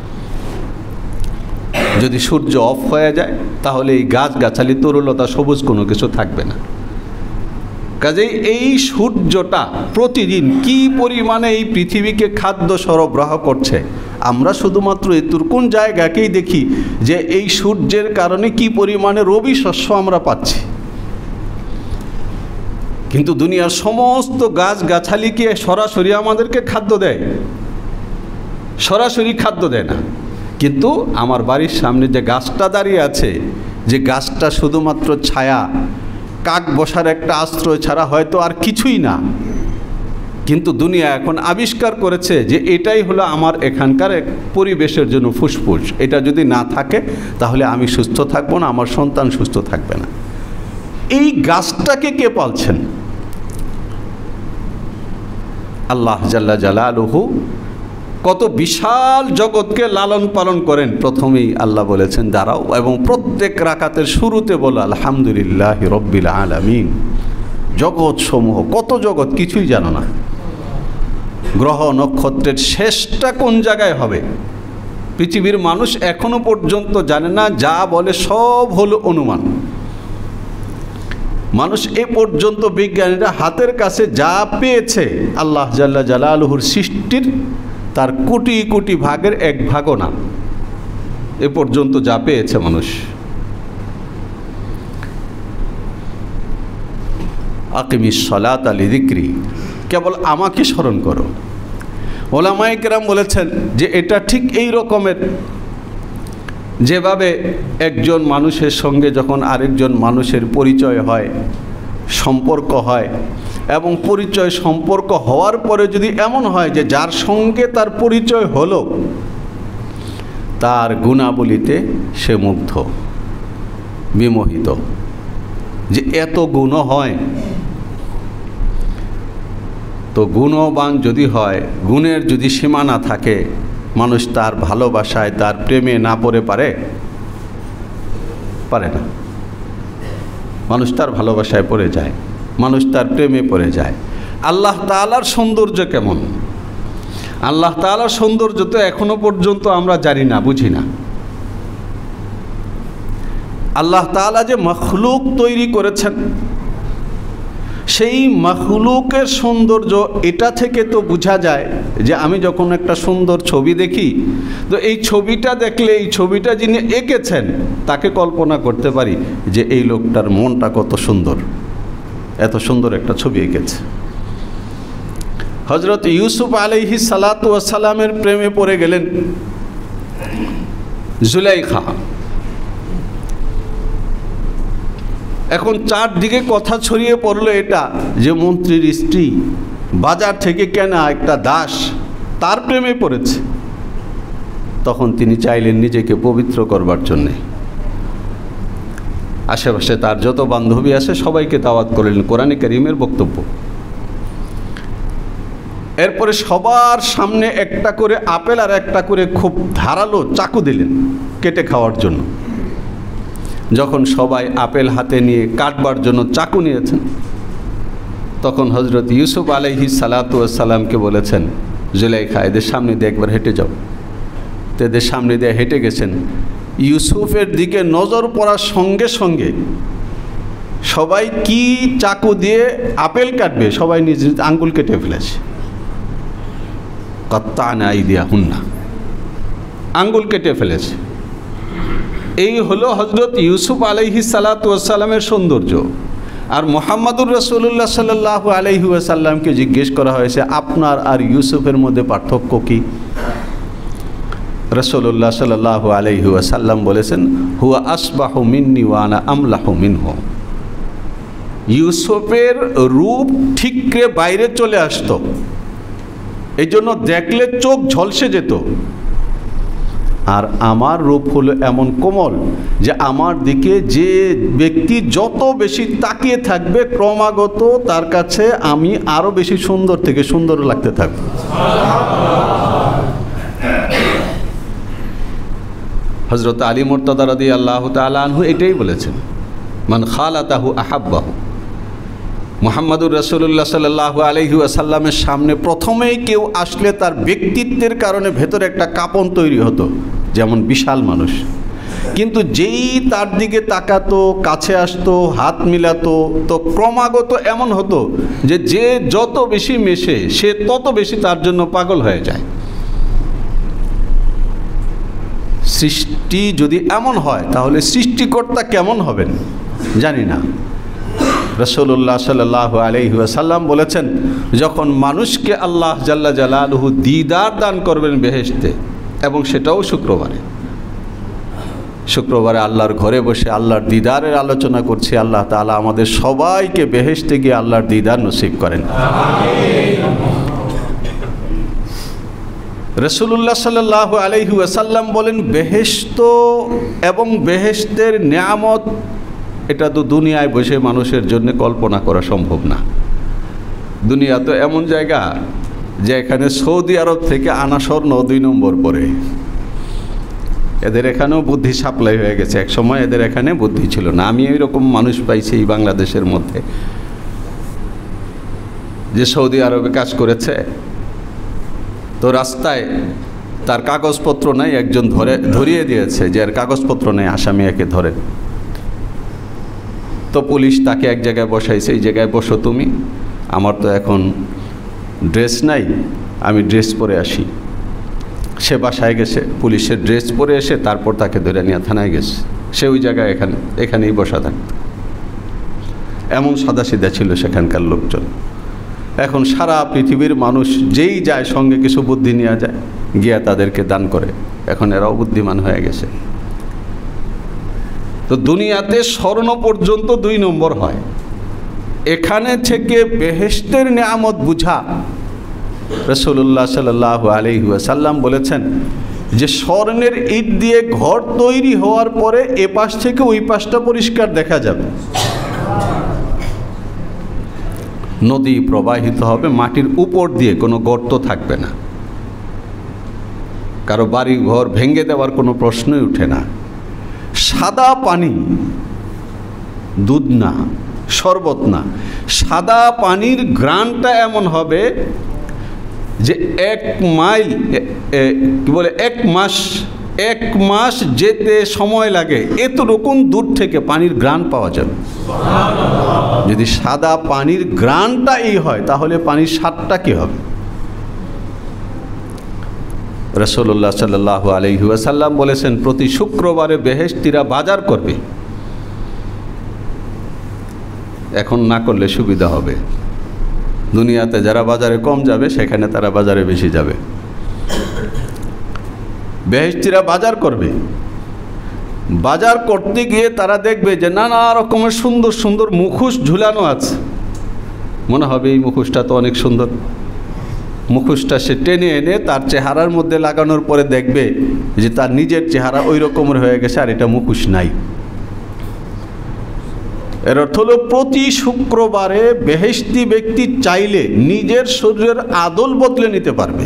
যদি সূর্য অফ হয়ে যায় তাহলে এই গাছগাছালি তরুলতা সবুজ কোনো কিছু থাকবে না। কাজেই এই সূর্যটা প্রতিদিন কি পরিমাণে এই পৃথিবীকে খাদ্য সরবরাহ করছে, আমরা শুধুমাত্র এতুরকুন জায়গাকেই দেখি যে এই সূর্যের কারণে কি পরিমাণে রবি শস্য আমরা পাচ্ছি। কিন্তু দুনিয়ার সমস্ত গাছগাছালিকে সরাসরি আমাদেরকে খাদ্য দেয়? সরাসরি খাদ্য দেয় না। কিন্তু আমার বাড়ির সামনে যে গাছটা দাঁড়িয়ে আছে, যে গাছটা শুধুমাত্র ছায়া, কাক বসার একটা আশ্রয় ছাড়া হয়তো আর কিছুই না, কিন্তু দুনিয়া এখন আবিষ্কার করেছে যে এটাই হলো আমার এখানকার এক পরিবেশের জন্য ফুসফুস। এটা যদি না থাকে তাহলে আমি সুস্থ থাকবো না, আমার সন্তান সুস্থ থাকবে না। এই গাছটাকে কে পালছেন? আল্লাহ জাল্লা জালালুহু কত বিশাল জগৎকে লালন পালন করেন। প্রথমেই আল্লাহ বলেছেন দাঁড়াও, এবং প্রত্যেক রাকাতের শুরুতে বলো আলহামদুলিল্লাহি রব্বিল আলামিন। জগৎ সমূহ, কত জগৎ কিছুই জানো না। গ্রহ নক্ষত্রের শেষটা কোন জায়গায় হবে পৃথিবীর মানুষ এখনো পর্যন্ত জানে না। যা বলে সব হলো অনুমান। মানুষ এ পর্যন্ত বিজ্ঞানীরা হাতের কাছে যা পেয়েছে আল্লাহ জাল্লা জালালুহুর সৃষ্টির তার কোটি কোটি ভাগের এক ভাগও না। এ পর্যন্ত যা পেয়েছে মানুষ। আকিমিস সালাতা লিযিকরি, কেবল আমাকে স্মরণ করো। ওলামায়ে কেরাম বলেছেন যে এটা ঠিক এই রকমের, যেভাবে একজন মানুষের সঙ্গে যখন আরেকজন মানুষের পরিচয় হয়, সম্পর্ক হয়, এবং পরিচয় সম্পর্ক হওয়ার পরে যদি এমন হয় যে যার সঙ্গে তার পরিচয় হলো তার গুণাবলীতে সে মুগ্ধ, বিমোহিত, যে এত গুণ হয়। তো গুণবান যদি হয়, গুণের যদি সীমা না থাকে, মানুষ তার ভালোবাসায়, তার প্রেমে না পড়ে পারে পারে না। মানুষ তার ভালোবাসায় পড়ে যায়, মানুষ তার প্রেমে পড়ে যায়। আল্লাহ তাআলার সৌন্দর্য কেমন? আল্লাহ তাআলার সৌন্দর্য তো এখনো পর্যন্ত আমরা জানি না, বুঝি না। আল্লাহ তাআলা যে মখলুক তৈরি করেছেন, সেই মখলুকের সৌন্দর্য এটা থেকে তো বোঝা যায় যে আমি যখন একটা সুন্দর ছবি দেখি, তো এই ছবিটা দেখলে, এই ছবিটা যিনি এঁকেছেন তাকে কল্পনা করতে পারি যে এই লোকটার মনটা কত সুন্দর, এত সুন্দর একটা ছবি এঁকেছে। হযরত ইউসুফ আলাইহিস সালাতু ওয়াস সালামের প্রেমে পড়ে গেলেন জুলাইখা। এখন চারদিকে কথা ছড়িয়ে পড়লো এটা যে মন্ত্রীর স্ত্রী বাজার থেকে কেনা একটা দাস তার প্রেমে পড়েছে। তখন তিনি চাইলেন নিজেকে পবিত্র করবার জন্যে। আশেপাশে তার যত বান্ধবী আছে সবাইকে দাওয়াত করলেন, কোরআনে কারীমের বক্তব্য। এরপরে সবার সামনে একটা করে আপেল আর একটা করে খুব ধারালো চাকু দিলেন কেটে খাওয়ার জন্য। যখন সবাই আপেল হাতে নিয়ে কাটবার জন্য চাকু নিয়েছেন, তখন হজরত ইউসুফ আলাইহিস সালাতু ওয়াস সালামকে বলেছেন, জুলাইখা এদের সামনে দিয়ে একবার হেঁটে যাও। তো এদের সামনে দিয়ে হেঁটে গেছেন। ইউসুফের দিকে নজর পড়ার সঙ্গে সঙ্গে সবাই কি চাকু দিয়ে আপেল কাটবে, সবাই নিজ নিজ আঙ্গুল কেটে ফেলেছে। কাত্তানা আইদিয়াহুন্না, আঙ্গুল কেটে ফেলেছে। এই হলো হজরত ইউসুফ আলাইহিস সালাতু ওয়াস সালামের সৌন্দর্য। আর মুহাম্মদুর রাসূলুল্লাহ সাল্লাল্লাহু আলাইহি ওয়াসাল্লামকে জিজ্ঞেস করা হয়েছে, আপনার আর ইউসুফের মধ্যে পার্থক্য কি? রাসূলুল্লাহ সাল্লাল্লাহু আলাইহি ওয়াসাল্লাম বলেছেন, হুয়া আসবাহু মিন্নি ওয়া আনা আমলাহু মিনহু। ইউসুফের রূপ ঠিকরে বাইরে চলে আসতো, এই জন্য দেখলে চোখ ঝলসে যেত। আর আমার রূপ হলো এমন কোমল যে আমার দিকে যে ব্যক্তি যত বেশি তাকিয়ে থাকবে ক্রমাগত তার কাছে আমি আরো বেশি সুন্দর থেকে সুন্দর লাগতে থাকবো। হযরত আলী মুর্তদা রাদিয়াল্লাহু তাআলা আনহু এটাই বলেছেন, মান খালাতাহু আহাব্বাহু। মুহাম্মদুর রাসূলুল্লাহ সাল্লাল্লাহু আলাইহি ওয়াসাল্লামের সামনে প্রথমেই কেউ আসলে তার ব্যক্তিত্বের কারণে ভেতরে একটা কাঁপন তৈরি হতো, যেমন বিশাল মানুষ। কিন্তু যেই তার দিকে তাকাতো, কাছে আসতো, হাত মিলাতো, তো ক্রমাগত এমন হতো যে যে যত বেশি মেশে সে তত বেশি তার জন্য পাগল হয়ে যায়। সৃষ্টি যদি এমন হয় তাহলে সৃষ্টিকর্তা কেমন হবেন জানি না। রাসূলুল্লাহ সাল্লাল্লাহু আলাইহি ওয়াসাল্লাম বলেছেন, যখন মানুষকে আল্লাহ জাল্লা জালালুহু দিদার দান করবেন বেহেশতে, এবং সেটাও শুক্রবারে, শুক্রবারে আল্লাহর ঘরে বসে আল্লাহর দিদারের আলোচনা করছি, আল্লাহ তাআলা আমাদের সবাইকে বেহেশতে গিয়ে আল্লাহর দিদার নসিব করেন। রাসূলুল্লাহ সাল্লাল্লাহু আলাইহি ওয়াসাল্লাম বলেন, বেহেশত এবং বেহেশতের নিয়ামত এটা তো দুনিয়ায় বসে মানুষের জন্য কল্পনা করা সম্ভব না। দুনিয়া তো এমন জায়গা যে এখানে সৌদি আরব থেকে আনা স্বর্ণ দুই নম্বর পরে। এদের এখানেও বুদ্ধি সাপ্লাই হয়ে গেছে, এক সময় এদের এখানে বুদ্ধি ছিল না। আমি এইরকম মানুষ পাইছি এই বাংলাদেশের মধ্যে যে সৌদি আরবে কাজ করেছে, তো রাস্তায় তার কাগজপত্র নাই, একজন ধরে ধরিয়ে দিয়েছে যে এর কাগজপত্র নেই, আসামি একে ধরে। তো পুলিশ তাকে এক জায়গায় বসাইছে, এই জায়গায় বসো তুমি, আমার তো এখন ড্রেস নাই, আমি ড্রেস পরে আসি। সে বাসায় গেছে, পুলিশের ড্রেস পরে এসে তারপর তাকে ধরে নিয়ে থানায় গেছে। সে ওই জায়গায় এখানে এখানেই বসা থাকত। এমন সাদাসিধা ছিল সেখানকার লোকজন। এখন সারা পৃথিবীর মানুষ যেই যায় সঙ্গে কিছু বুদ্ধি নিয়ে যায়, গিয়া তাদেরকে দান করে। এখন এরাও বুদ্ধিমান হয়ে গেছে। তো দুনিয়াতে স্বর্ণ পর্যন্ত দুই নম্বর হয়। এখানে থেকে বেহেশতের নিয়ামত বুঝা, রাসূলুল্লাহ সাল্লাল্লাহু আলাইহি ওয়াসাল্লাম বলেছেন যে স্বর্ণের ইট দিয়ে ঘর তৈরি হওয়ার পরে এ পাশ থেকে ওই পাশটা পরিষ্কার দেখা যাবে। নদী প্রবাহিত হবে মাটির উপর দিয়ে, কোনো গর্ত থাকবে না, কারো বাড়ি ঘর ভেঙে দেওয়ার কোনো প্রশ্নই উঠে না। সাদা পানি, দুধ না, শরবত না, সাদা পানির ঘ্রাণটা এমন হবে যে এক মাইল কি বলে এক মাস এক মাস যেতে সময় লাগে, এতটুকুন দূর থেকে পানির ঘ্রাণ পাওয়া যাবে। যদি সাদা পানির ঘ্রাণটা এই হয় তাহলে পানির স্বাদটা কি হবে? রাসূলুল্লাহ সাল্লাল্লাহু আলাইহি ওয়াসাল্লাম বলেছেন, প্রতি শুক্রবারে বেহেশতিরা বাজার করবে। এখন না করলে সুবিধা হবে, দুনিয়াতে যারা বাজারে কম যাবে সেখানে তারা বাজারে বেশি যাবে। বেহেশতিরা বাজার করবে, বাজার করতে গিয়ে তারা দেখবে যে নানা রকমের সুন্দর সুন্দর মুখোশ ঝুলানো আছে। মনে হবে এই মুখোশটা তো অনেক সুন্দর। মুখোশটা সে টেনে এনে তার চেহারার মধ্যে লাগানোর পরে দেখবে যে তার নিজের চেহারা ওই রকমের হয়ে গেছে, আর এটা মুখোশ নাই। এর অর্থ হলো প্রতি শুক্রবারে বেহেশতি ব্যক্তি চাইলে নিজের শরীরের আদল বদলে নিতে পারবে।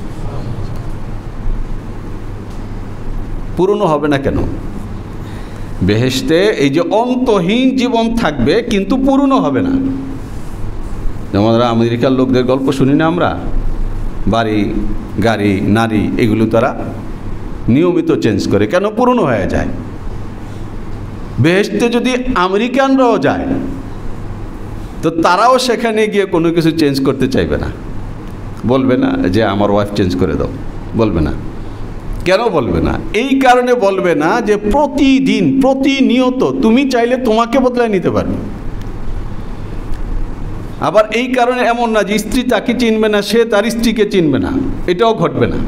পুরনো হবে না কেন? বেহেশতে এই যে অন্তহীন জীবন থাকবে, কিন্তু পুরনো হবে না। যেমন আমেরিকার লোকদের গল্প শুনি না আমরা, বাড়ি গাড়ি নারী এগুলো তারা নিয়মিত চেঞ্জ করে, কেন? পুরনো হয়ে যায়। বেহেশতে যদি আমেরিকানরাও যায় তো তারাও সেখানে গিয়ে কোনো কিছু চেঞ্জ করতে চাইবে না, বলবে না যে আমার ওয়াইফ চেঞ্জ করে দাও, বলবে না। কেন বলবে না? এই কারণে বলবে না যে প্রতিদিন প্রতিনিয়ত তুমি চাইলে তোমাকে বদলায় নিতে পারবে। আবার এই কারণে এমন না যে স্ত্রী তাকে চিনবে না, সে তার স্ত্রীকে চিনবে না, এটাও ঘটবে না।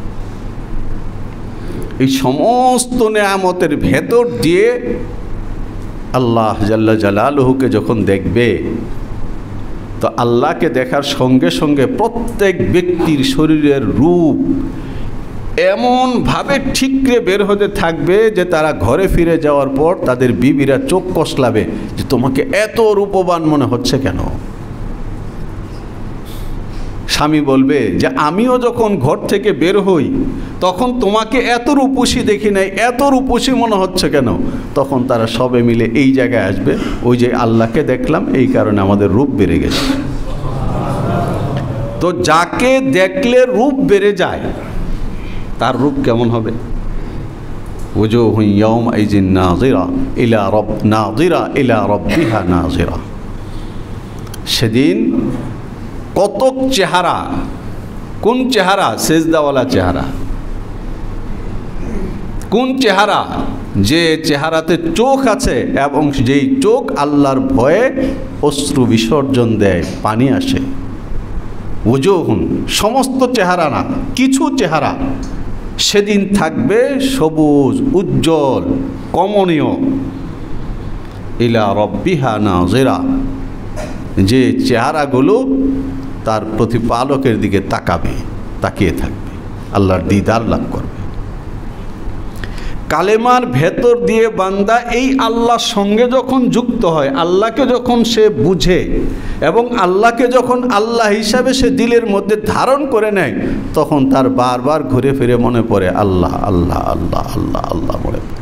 এই সমস্ত নেয়ামতের ভেতর দিয়ে আল্লাহ জাল্লা জালালুহুকে যখন দেখবে, তো আল্লাহকে দেখার সঙ্গে সঙ্গে প্রত্যেক ব্যক্তির শরীরের রূপ এমনভাবে ঠিকরে বের হতে থাকবে যে তারা ঘরে ফিরে যাওয়ার পর তাদের বিবিরা চোখ কষলাবে যে তোমাকে এত রূপবান মনে হচ্ছে কেন? স্বামী বলবে যে আমিও যখন ঘর থেকে বের হই তখন তোমাকে এত রূপসী দেখি নাই, এত রূপসী মনে হচ্ছে কেন? তখন তারা সবে মিলে এই জায়গায় আসবে, ওই যে আল্লাহকে দেখলাম এই কারণে আমাদের রূপ বেড়ে গেছে। তো যাকে দেখলে রূপ বেড়ে যায় তার রূপ কেমন হবে? ওজুহু ইয়াওমাইজিন নাযিরা ইলা রাব নাযিরা ইলা রাব্বিহা নাযিরা। সেদিন কতক চেহারা, কোন চেহারা? সেজদাওয়ালা চেহারা। কোন চেহারা? যে চেহারাতে চোখ আছে এবং যেই চোখ আল্লাহর ভয়ে অশ্রু বিসর্জন দেয়, পানি আসে। ওজুহুন, সমস্ত চেহারা না, কিছু চেহারা সেদিন থাকবে সবুজ, উজ্জ্বল, কমনীয়। ইলা রব্বিহা নাযিরা, যে চেহারাগুলো তার প্রতিপালকের দিকে তাকাবে, তাকিয়ে থাকবে, আল্লাহর দিদার লাভ করবে। কালেমার ভেতর দিয়ে বান্দা এই আল্লাহর সঙ্গে যখন যুক্ত হয়, আল্লাহকে যখন সে বুঝে এবং আল্লাহকে যখন আল্লাহ হিসাবে সে দিলের মধ্যে ধারণ করে নেয়, তখন তার বারবার ঘুরে ফিরে মনে পড়ে আল্লাহ আল্লাহ আল্লাহ আল্লাহ আল্লাহ মনে পড়ে।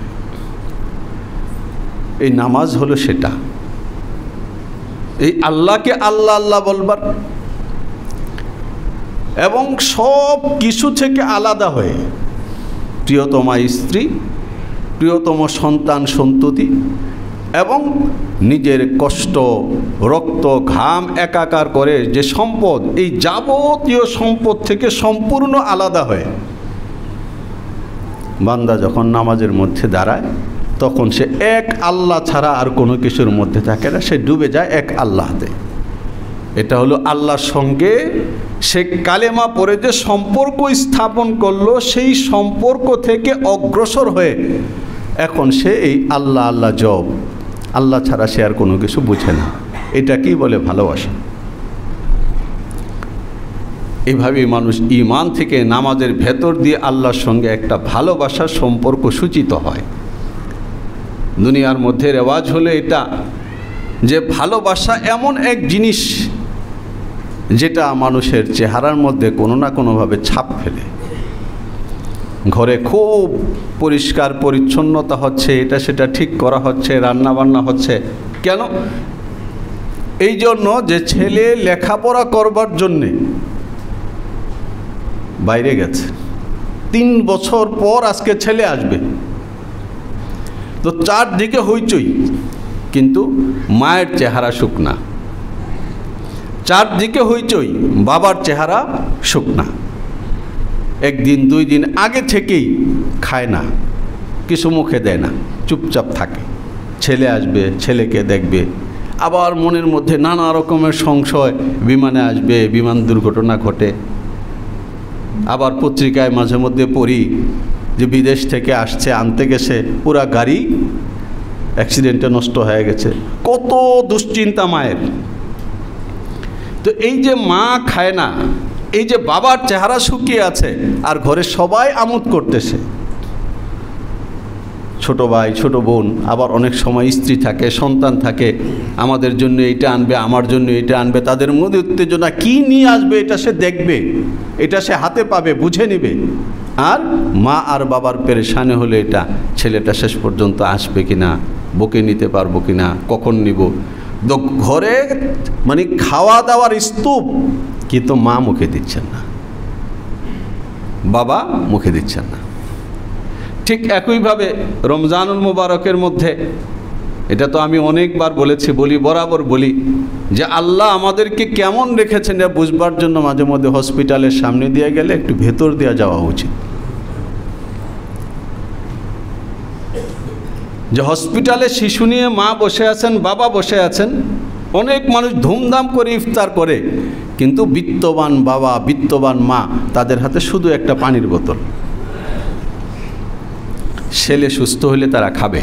এই নামাজ হলো সেটা, এই আল্লাহকে আল্লাহ আল্লাহ বলবার এবং সব কিছু থেকে আলাদা হয়ে প্রিয়তমা স্ত্রী, প্রিয়তম সন্তান সন্ততি এবং নিজের কষ্ট, রক্ত, ঘাম একাকার করে যে সম্পদ, এই যাবতীয় সম্পদ থেকে সম্পূর্ণ আলাদা হয়ে বান্দা যখন নামাজের মধ্যে দাঁড়ায়, তখন সে এক আল্লাহ ছাড়া আর কোনো কিছুর মধ্যে থাকে না, সে ডুবে যায় এক আল্লাহতে। এটা হলো আল্লাহর সঙ্গে সে কালেমা পড়ে যে সম্পর্ক স্থাপন করলো, সেই সম্পর্ক থেকে অগ্রসর হয়ে এখন সে এই আল্লাহ আল্লাহ জব, আল্লাহ ছাড়া সে আর কোনো কিছু বুঝে না। এটা কি বলে? ভালোবাসা। এইভাবেই মানুষ ঈমান থেকে নামাজের ভেতর দিয়ে আল্লাহর সঙ্গে একটা ভালোবাসার সম্পর্ক সূচিত হয়। দুনিয়ার মধ্যে রেওয়াজ হলে এটা যে ভালোবাসা এমন এক জিনিস যেটা মানুষের চেহারার মধ্যে কোনো না কোনোভাবে ছাপ ফেলে। ঘরে খুব পরিষ্কার পরিচ্ছন্নতা হচ্ছে, এটা সেটা ঠিক করা হচ্ছে, রান্না বান্না হচ্ছে, কেন? এই জন্য যে ছেলে লেখাপড়া করবার জন্যে বাইরে গেছে, তিন বছর পর আজকে ছেলে আসবে, তো চারদিকে হইচই, কিন্তু মায়ের চেহারা শুকনা। চারদিকে হইচই, বাবার চেহারা শুকনা। একদিন দুই দিন আগে থেকেই খায় না, কিছু মুখে দেয় না, চুপচাপ থাকে। ছেলে আসবে, ছেলেকে দেখবে, আবার মনের মধ্যে নানা রকমের সংশয়, বিমানে আসবে, বিমান দুর্ঘটনা ঘটে। আবার পত্রিকায় মাঝে মধ্যে পড়ি যে বিদেশ থেকে আসছে, আনতে গেছে, পুরা গাড়ি অ্যাক্সিডেন্টে নষ্ট হয়ে গেছে। কত দুশ্চিন্তা মায়ের। তো এই যে মা খায় না, এই যে বাবার চেহারা শুকিয়ে আছে, আর ঘরে সবাই আমোদ করতেছে, ছোট ভাই ছোট বোন, আবার অনেক সময় স্ত্রী থাকে, সন্তান থাকে, আমাদের জন্য এটা আনবে, আমার জন্য এটা আনবে, তাদের মধ্যে উত্তেজনা কী নিয়ে আসবে এটা সে দেখবে, এটা সে হাতে পাবে, বুঝে নেবে। আর মা আর বাবার পেরেশানি হলে এটা ছেলেটা শেষ পর্যন্ত আসবে কি না, বকে নিতে পারবো কি না, কখন নিব। তো ঘরে মানে খাওয়া দাওয়ার স্তূপ কিন্তু মা মুখে দিচ্ছেন না, বাবা মুখে দিচ্ছেন না। ঠিক একইভাবে রমজানুল মুবারকের মধ্যে, এটা তো আমি অনেকবার বলেছি, বলি বরাবর বলি, যে আল্লাহ আমাদেরকে কেমন রেখেছেন এটা বুঝবার জন্য মাঝে মধ্যে হসপিটালের সামনে দিয়ে গেলে একটু ভেতর দিয়ে যাওয়া উচিত। যে হসপিটালে শিশু নিয়ে মা বসে আছেন, বাবা বসে আছেন, অনেক মানুষ ধুমধাম করে ইফতার করে, কিন্তু বিত্তবান বাবা বিত্তবান মা তাদের হাতে শুধু একটা পানির বোতল। ছেলে সুস্থ হলে তারা খাবে,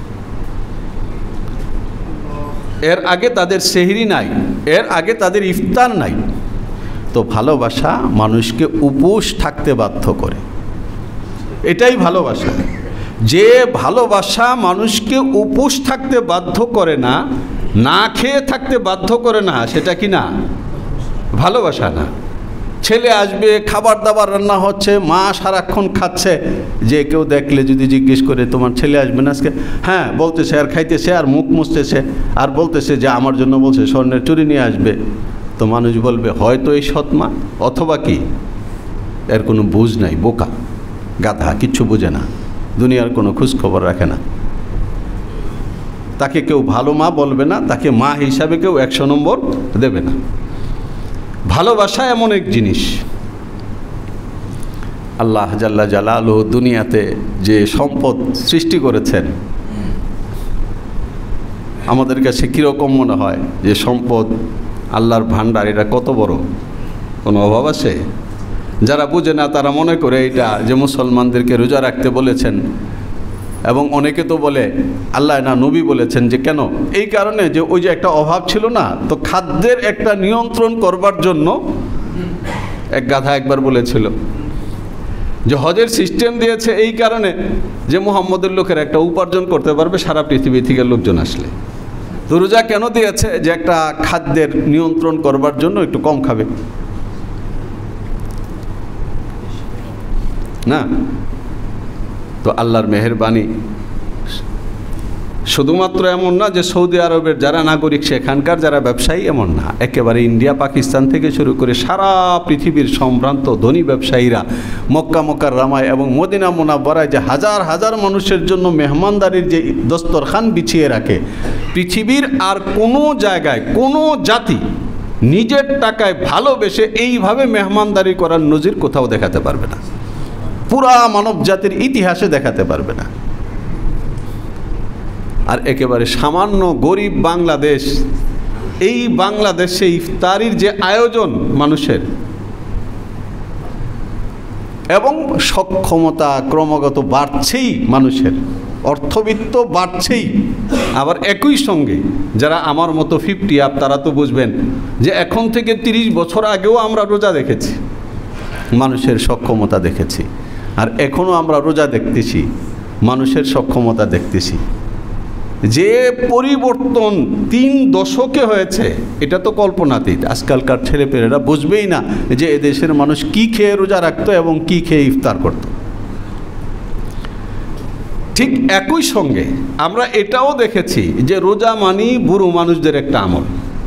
এর আগে তাদের সেহরি নাই, এর আগে তাদের ইফতার নাই। তো ভালোবাসা মানুষকে উপোস থাকতে বাধ্য করে, এটাই ভালোবাসা। যে ভালোবাসা মানুষকে উপোস থাকতে বাধ্য করে না, না খেয়ে থাকতে বাধ্য করে না, সেটা কি না ভালোবাসা না। ছেলে আসবে, খাবার দাবার রান্না হচ্ছে, মা সারাক্ষণ খাচ্ছে, যে কেউ দেখলে যদি জিজ্ঞেস করে তোমার ছেলে আসবে না আজকে, হ্যাঁ বলতেছে, আর খাইতেছে, আর মুখ মুছতেছে, আর বলতেছে যে আমার জন্য বলছে স্বর্ণের চুড়ি নিয়ে আসবে, তো মানুষ বলবে হয়তো এই সৎমা, অথবা কি এর কোনো বুঝ নাই, বোকা গাধা, কিচ্ছু বোঝে না, দুনিয়ার কোনো খোঁজখবর রাখে না। তাকে কেউ ভালো মা বলবে না, তাকে মা হিসাবে কেউ একশো নম্বর দেবে না। ভালোবাসা এমন এক জিনিস, আল্লাহ জাল্লা জালালুহু দুনিয়াতে যে সম্পদ সৃষ্টি করেছেন, আমাদের কাছে কীরকম মনে হয় যে সম্পদ আল্লাহর ভান্ডার, এটা কত বড়, কোনো অভাব আছে? যারা বুঝে না তারা মনে করে এটা যে মুসলমানদেরকে রোজা রাখতে বলেছেন, এবং অনেকে তো বলে আল্লাহ না নবী বলেছেন, যে কেন? এই কারণে যে ওই যে একটা অভাব ছিল না, তো খাদ্যের একটা নিয়ন্ত্রণ করবার জন্য এক গাধা একবার বলেছিল যে হজের সিস্টেম দিয়েছে এই কারণে যে মুহাম্মদের লোকের একটা উপার্জন করতে পারবে সারা পৃথিবী থেকে লোকজন আসলে। তো রোজা কেন দিয়েছে? যে একটা খাদ্যের নিয়ন্ত্রণ করবার জন্য, একটু কম খাবে না। তো আল্লাহর মেহেরবানি শুধুমাত্র এমন না যে সৌদি আরবের যারা নাগরিক সেখানকার যারা ব্যবসায়ী, এমন না, একেবারে ইন্ডিয়া পাকিস্তান থেকে শুরু করে সারা পৃথিবীর সম্ভ্রান্ত ধনী ব্যবসায়ীরা মক্কা মুকাররমায় এবং মদিনা মুনাওয়ারায় যে হাজার হাজার মানুষের জন্য মেহমানদারির যে দস্তরখান বিছিয়ে রাখে, পৃথিবীর আর কোনো জায়গায় কোনো জাতি নিজের টাকায় ভালোবেসে এইভাবে মেহমানদারি করার নজির কোথাও দেখাতে পারবে না, পুরা মানব জাতির ইতিহাসে দেখাতে পারবে না। আর একেবারে সামান্য গরিব বাংলাদেশ, এই বাংলাদেশে ইফতারির যে আয়োজন মানুষের, এবং সক্ষমতা ক্রমাগত বাড়ছেই, মানুষের অর্থবিত্ত বাড়ছেই, আবার একই সঙ্গে যারা আমার মতো ফিফটি আপ তারা তো বুঝবেন যে এখন থেকে তিরিশ বছর আগেও আমরা রোজা দেখেছি, মানুষের সক্ষমতা দেখেছি, আর এখনও আমরা রোজা দেখতেছি, মানুষের সক্ষমতা দেখতেছি। যে পরিবর্তন তিন দশকে হয়েছে এটা তো কল্পনাতীত। আজকালকার ছেলেপেলেরা বুঝবেই না যে এদেশের মানুষ কি খেয়ে রোজা রাখতো এবং কি খেয়ে ইফতার করত। ঠিক একই সঙ্গে আমরা এটাও দেখেছি যে রোজা মানি বুড়ো মানুষদের একটা আমল।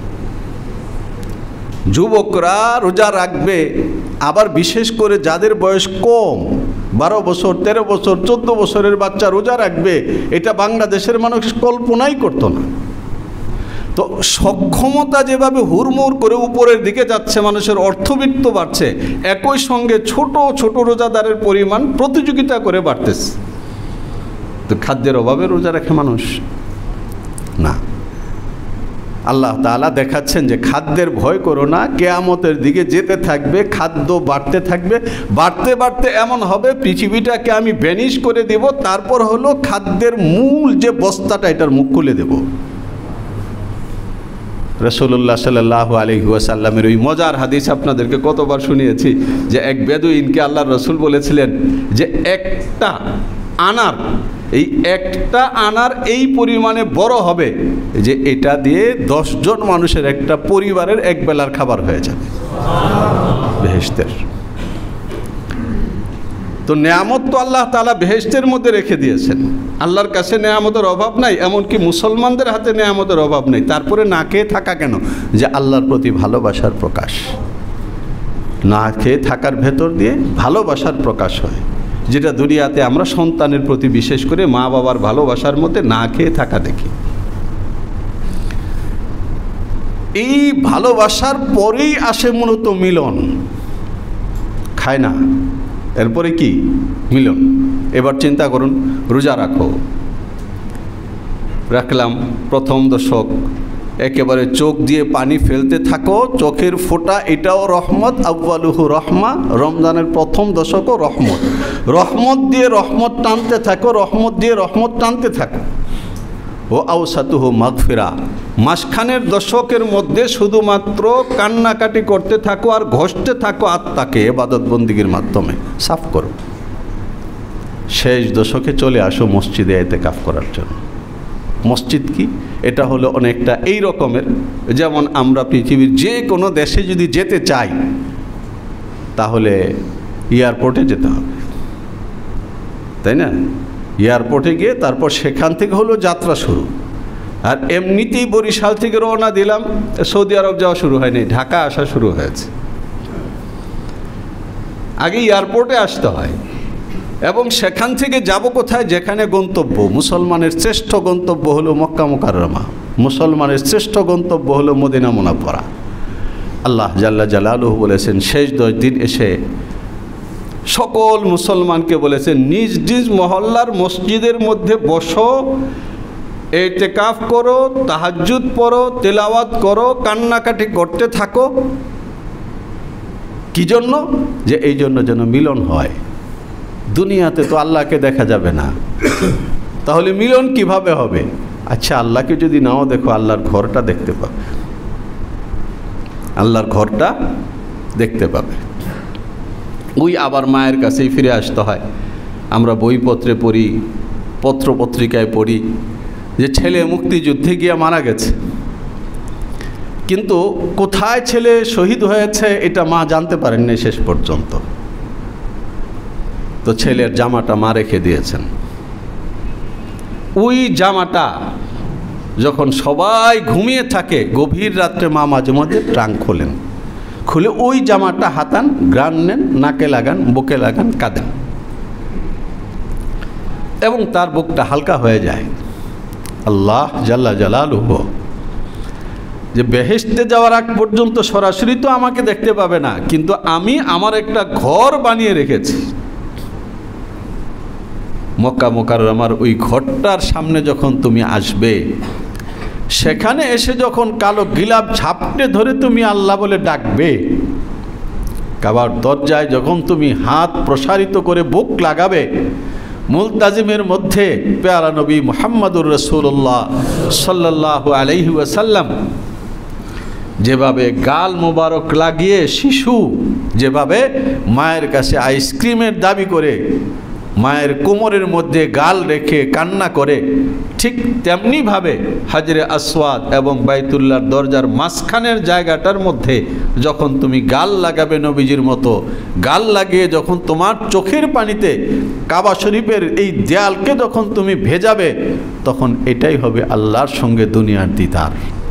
যুবকরা রোজা রাখবে, আবার বিশেষ করে যাদের বয়স কম, বারো বছর তেরো বছর চোদ্দ বছরের বাচ্চা রোজা রাখবে, এটা বাংলাদেশের মানুষ কল্পনাই করতো না। তো সক্ষমতা যেভাবে হুড়মুড় করে উপরের দিকে যাচ্ছে, মানুষের অর্থবিত্ত বাড়ছে, একই সঙ্গে ছোট ছোট রোজাদারের পরিমাণ প্রতিযোগিতা করে বাড়তেছে। তো খাদ্যের অভাবে রোজা রাখে মানুষ না। আল্লাহ তাআলা দেখাচ্ছেন যে খাদ্যের ভয় করো না, কিয়ামতের দিকে যেতে থাকবে, খাদ্য বাড়তে থাকবে, বাড়তে বাড়তে এমন হবে পৃথিবীটাকে আমি ভ্যানিশ করে দেব, তারপর হলো খাদ্যের মূল যে বস্তাটা এটার মুখ খুলে দেব। রাসূলুল্লাহ সাল্লাল্লাহু আলাইহি ওয়াসাল্লামের ওই মজার হাদিস আপনাদেরকে কতবার শুনিয়েছি যে এক বেদুইনকে আল্লাহর রাসূল বলেছিলেন যে একটা আনার এই একটা আনার এই পরিমাণে বড় হবে যে এটা দিয়ে দশজন মানুষের একটা পরিবারের এক বেলার খাবার হয়ে যাবে বেহেশতের। তো নেয়ামত তো আল্লাহ তাআলা বেহেশতের মধ্যে রেখে দিয়েছেন। আল্লাহর কাছে নেয়ামতের অভাব নাই, এমনকি মুসলমানদের হাতে নেয়ামতের অভাব নেই। তারপরে না খেয়ে থাকা কেন? যে আল্লাহর প্রতি ভালোবাসার প্রকাশ। না খেয়ে থাকার ভেতর দিয়ে ভালোবাসার প্রকাশ হয়, যেটা দুনিয়াতে আমরা সন্তানের প্রতি বিশেষ করে মা বাবার ভালোবাসার মধ্যে না খেয়ে থাকা দেখি। এই ভালোবাসার পরেই আসে মূলত মিলন। খায় না, এরপরে কি? মিলন। এবার চিন্তা করুন, রোজা রাখো, রাখলাম প্রথম দশক, একেবারে চোখ দিয়ে পানি ফেলতে থাকো, চোখের ফোঁটা এটাও রহমত, আউয়ালুহু রহমা, রমজানের প্রথম দশকও রহমত। রহমত দিয়ে রহমত টানতে থাকো, রহমত দিয়ে রহমত টানতে থাকো। ও আওসাতুহু মাগফিরা, মাঝখানের দশকের মধ্যে শুধুমাত্র কান্নাকাটি করতে থাকো আর ঘষতে থাকো আত্মাকে ইবাদত বন্দিগির মাধ্যমে, সাফ করো। শেষ দশকে চলে আসো মসজিদে ইতিকাফ করার জন্য। মসজিদ কি? এটা হলো অনেকটা এই রকমের, যেমন আমরা পৃথিবীর যে কোনো দেশে যদি যেতে চাই তাহলে এয়ারপোর্টে যেতে হবে, তাই না? এয়ারপোর্টে গিয়ে তারপর সেখান থেকে হলো যাত্রা শুরু। আর এমনিতেই বরিশাল থেকে রওনা দিলাম, সৌদি আরব যাওয়া শুরু হয়নি, ঢাকা আসা শুরু হয়েছে। আগে এয়ারপোর্টে আসতে হয় এবং সেখান থেকে যাব কোথায়? যেখানে গন্তব্য। মুসলমানের শ্রেষ্ঠ গন্তব্য হলো মক্কা মুকাররমা, মুসলমানের শ্রেষ্ঠ গন্তব্য হলো মদিনা মুনাওয়ারা। আল্লাহ জাল্লা জালালুহু বলেছেন শেষ দশ দিন এসে সকল মুসলমানকে বলেছেন, নিজ নিজ মহল্লার মসজিদের মধ্যে বসো, ইতিকাফ করো, তাহাজ্জুদ পড়ো, তেলাওয়াত করো, কান্নাকাটি করতে থাকো। কি জন্য? যে এই জন্য যেন মিলন হয়। দুনিয়াতে তো আল্লাহকে দেখা যাবে না, তাহলে মিলন কিভাবে হবে? আচ্ছা, আল্লাহকে যদি নাও দেখো, আল্লাহর ঘরটা দেখতে পাবে, আল্লাহর ঘরটা দেখতে পাবে। ওই আবার মায়ের কাছেই ফিরে আসতে হয়। আমরা বইপত্রে পড়ি, পত্রপত্রিকায় পড়ি যে ছেলে মুক্তিযুদ্ধে গিয়ে মারা গেছে, কিন্তু কোথায় ছেলে শহীদ হয়েছে এটা মা জানতে পারেননি শেষ পর্যন্ত। তো ছেলের জামাটা মা রেখে দিয়েছেন। ওই জামাটা যখন সবাই ঘুমিয়ে থাকে, গভীর রাত্রে মা মাঝে মাঝে ট্রাঙ্ক খোলেন, খুলে ওই জামাটা হাতান, গ্রান নেন, নাকে লাগান, বুকে লাগান, কাঁদেন, এবং তার বুকটা হালকা হয়ে যায়। আল্লাহ জাল্লা জালালুহু যে বেহেশতে যাওয়ার আগ পর্যন্ত সরাসরি তো আমাকে দেখতে পাবে না, কিন্তু আমি আমার একটা ঘর বানিয়ে রেখেছি। মক্কা মুকাররমার ওই ঘরটার সামনে যখন তুমি আসবে, সেখানে এসে যখন কালো গিলাপ ঝাপটে ধরে তুমি আল্লাহ বলে ডাকবে, কাবার দরজায় যখন তুমি হাত প্রসারিত করে বুক লাগাবে, মুলতাজিমের মধ্যে পেয়ারা নবী মুহাম্মদুর রাসূলুল্লাহ সাল্লাল্লাহু আলাইহি ওয়াসাল্লাম যেভাবে গাল মোবারক লাগিয়ে শিশু যেভাবে মায়ের কাছে আইসক্রিমের দাবি করে মায়ের কোমরের মধ্যে গাল রেখে কান্না করে, ঠিক তেমনিভাবে হাজরে আসওয়াদ এবং বাইতুল্লাহর দরজার মাঝখানের জায়গাটার মধ্যে যখন তুমি গাল লাগাবে নবীজির মতো, গাল লাগিয়ে যখন তোমার চোখের পানিতে কাবা শরীফের এই দেয়ালকে যখন তুমি ভেজাবে, তখন এটাই হবে আল্লাহর সঙ্গে দুনিয়ার দিদার।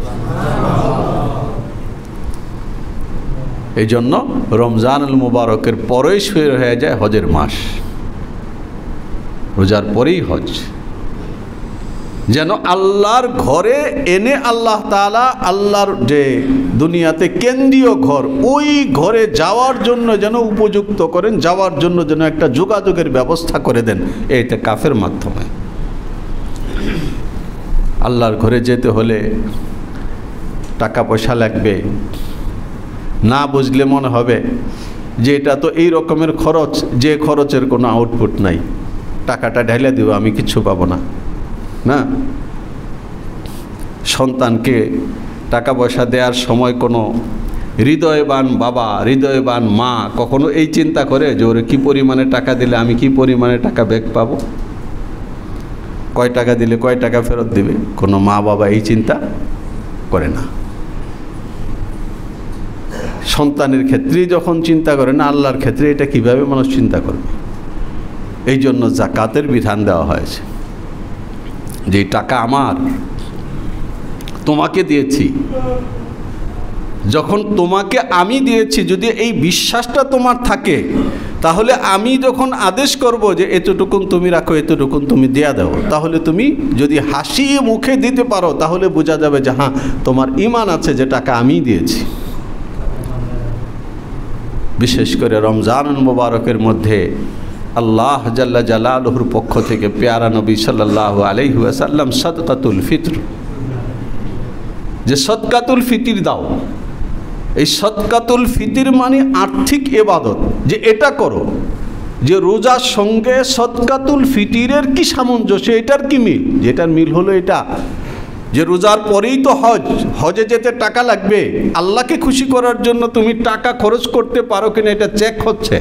এই জন্য রমজানুল মুবারকের পরেই শুরু হয়ে যায় হজের মাস, রোজার পরেই হজ, যেন আল্লাহর ঘরে এনে আল্লাহ তাআলা আল্লাহর যে দুনিয়াতে কেন্দ্রীয় ঘর, ওই ঘরে যাওয়ার জন্য যেন উপযুক্ত করেন, যাওয়ার জন্য যেন একটা যোগাযোগের ব্যবস্থা করে দেন ইতিকাফের মাধ্যমে। আল্লাহর ঘরে যেতে হলে টাকা পয়সা লাগবে, না বুঝলে মনে হবে যে এটা তো এই রকমের খরচ, যে খরচের কোনো আউটপুট নাই, টাকাটা ঢেলে দিব, আমি কিচ্ছু পাবো না। না, সন্তানকে টাকা পয়সা দেওয়ার সময় কোনো হৃদয়বান বাবা, হৃদয়বান মা কখনো এই চিন্তা করে যে ওরে কী পরিমাণে টাকা দিলে আমি কী পরিমাণে টাকা ব্যাক পাবো? কয় টাকা দিলে কয় টাকা ফেরত দেবে, কোনো মা বাবা এই চিন্তা করে না। সন্তানের ক্ষেত্রেই যখন চিন্তা করে না, আল্লাহর ক্ষেত্রে এটা কিভাবে মানুষ চিন্তা করবে। এই জন্য যাকাতের বিধান দেওয়া হয়েছে, যে টাকা আমার, তোমাকে দিয়েছি, যখন তোমাকে আমি দিয়েছি যদি এই বিশ্বাসটা তোমার থাকে, তাহলে আমি যখন আদেশ করব যে এতটুকুন তুমি রাখো, এতটুকুন তুমি দেয়া দাও, তাহলে তুমি যদি হাসি মুখে দিতে পারো তাহলে বোঝা যাবে যে হ্যাঁ তোমার ঈমান আছে, যে টাকা আমি দিয়েছি। বিশেষ করে রমজান মুবারকের মধ্যে আল্লাহ জাল্লা জালালুহুর পক্ষ থেকে পেয়ারা নবী সাল্লাল্লাহু আলাইহি ওয়াসাল্লাম সাদকাতুল ফিতর, যে সদকাতুল ফিতর দাও, এই সদকাতুল ফিতর মানে আর্থিক ইবাদত, যে এটা করো, যে রোজার সঙ্গে সদকাতুল ফিতরের কি সামঞ্জস্য, এটার কি মিল, যেটার মিল হলো এটা যে রোজার পরেই তো হজ, হজে যেতে টাকা লাগবে, আল্লাহকে খুশি করার জন্য তুমি টাকা খরচ করতে পারো কিনা এটা চেক হচ্ছে,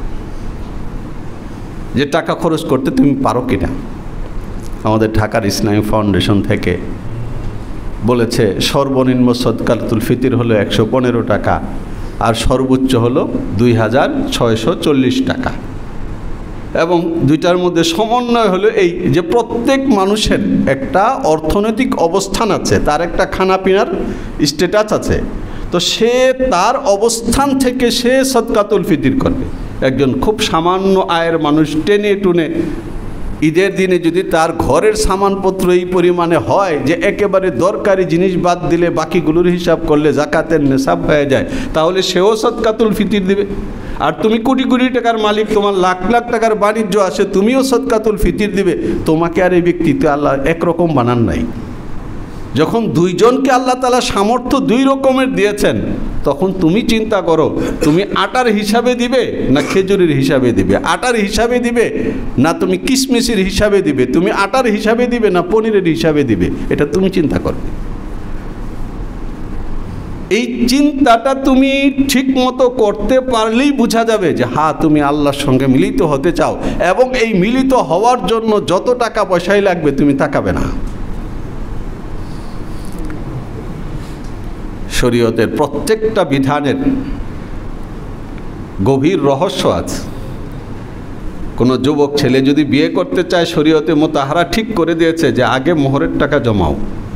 যে টাকা খরচ করতে তুমি পারো কিনা। আমাদের ঢাকার ইসলামী ফাউন্ডেশন থেকে বলেছে সর্বনিম্ন সদকাতুল ফিতর হলো একশো পনেরো টাকা, আর সর্বোচ্চ হলো দুই হাজার ছয়শো চল্লিশ টাকা, এবং দুইটার মধ্যে সমন্বয় হলো এই যে প্রত্যেক মানুষের একটা অর্থনৈতিক অবস্থান আছে, তার একটা খানাপিনার স্ট্যাটাস আছে, তো সে তার অবস্থান থেকে সে সদকাতুল ফিতর করবে। একজন খুব সামান্য আয়ের মানুষ টেনে টুনে ঈদের দিনে যদি তার ঘরের সামানপত্র এই পরিমাণে হয় যে একেবারে দরকারি জিনিস বাদ দিলে বাকিগুলোর হিসাব করলে জাকাতের নেশাব হয়ে যায়, তাহলে সেও সদকাতুল ফিতর দিবে। আর তুমি কোটি কোটি টাকার মালিক, তোমার লাখ লাখ টাকার বাণিজ্য আসে, তুমিও সদকাতুল ফিতর দিবে। তোমাকে আর এই ব্যক্তিত্ব আল্লাহ একরকম বানান নাই। যখন দুইজনকে আল্লাহ তাআলা সামর্থ্য দুই রকমের দিয়েছেন, তখন তুমি চিন্তা করো তুমি আটার হিসাবে দিবে না খেজুরের হিসাবে দিবে, আটার হিসাবে দিবে না তুমি কিশমিশের হিসাবে দিবে, তুমি আটার হিসাবে দিবে না পনিরের হিসাবে দিবে, এটা তুমি চিন্তা করবে। এই চিন্তাটা তুমি ঠিক মতো করতে পারলেই বোঝা যাবে যে হ্যাঁ তুমি আল্লাহর সঙ্গে মিলিত হতে চাও, এবং এই মিলিত হওয়ার জন্য যত টাকা পয়সাই লাগবে তুমি তাকাবে না। শরীয়তের প্রত্যেকটা বিধানের গভীর রহস্য আছে। কোনো যুবক ছেলে যদি বিয়ে করতে চায়, শরীয়তে মোতাহারা ঠিক করে দিয়েছে যে আগে মোহরের টাকা জমাও,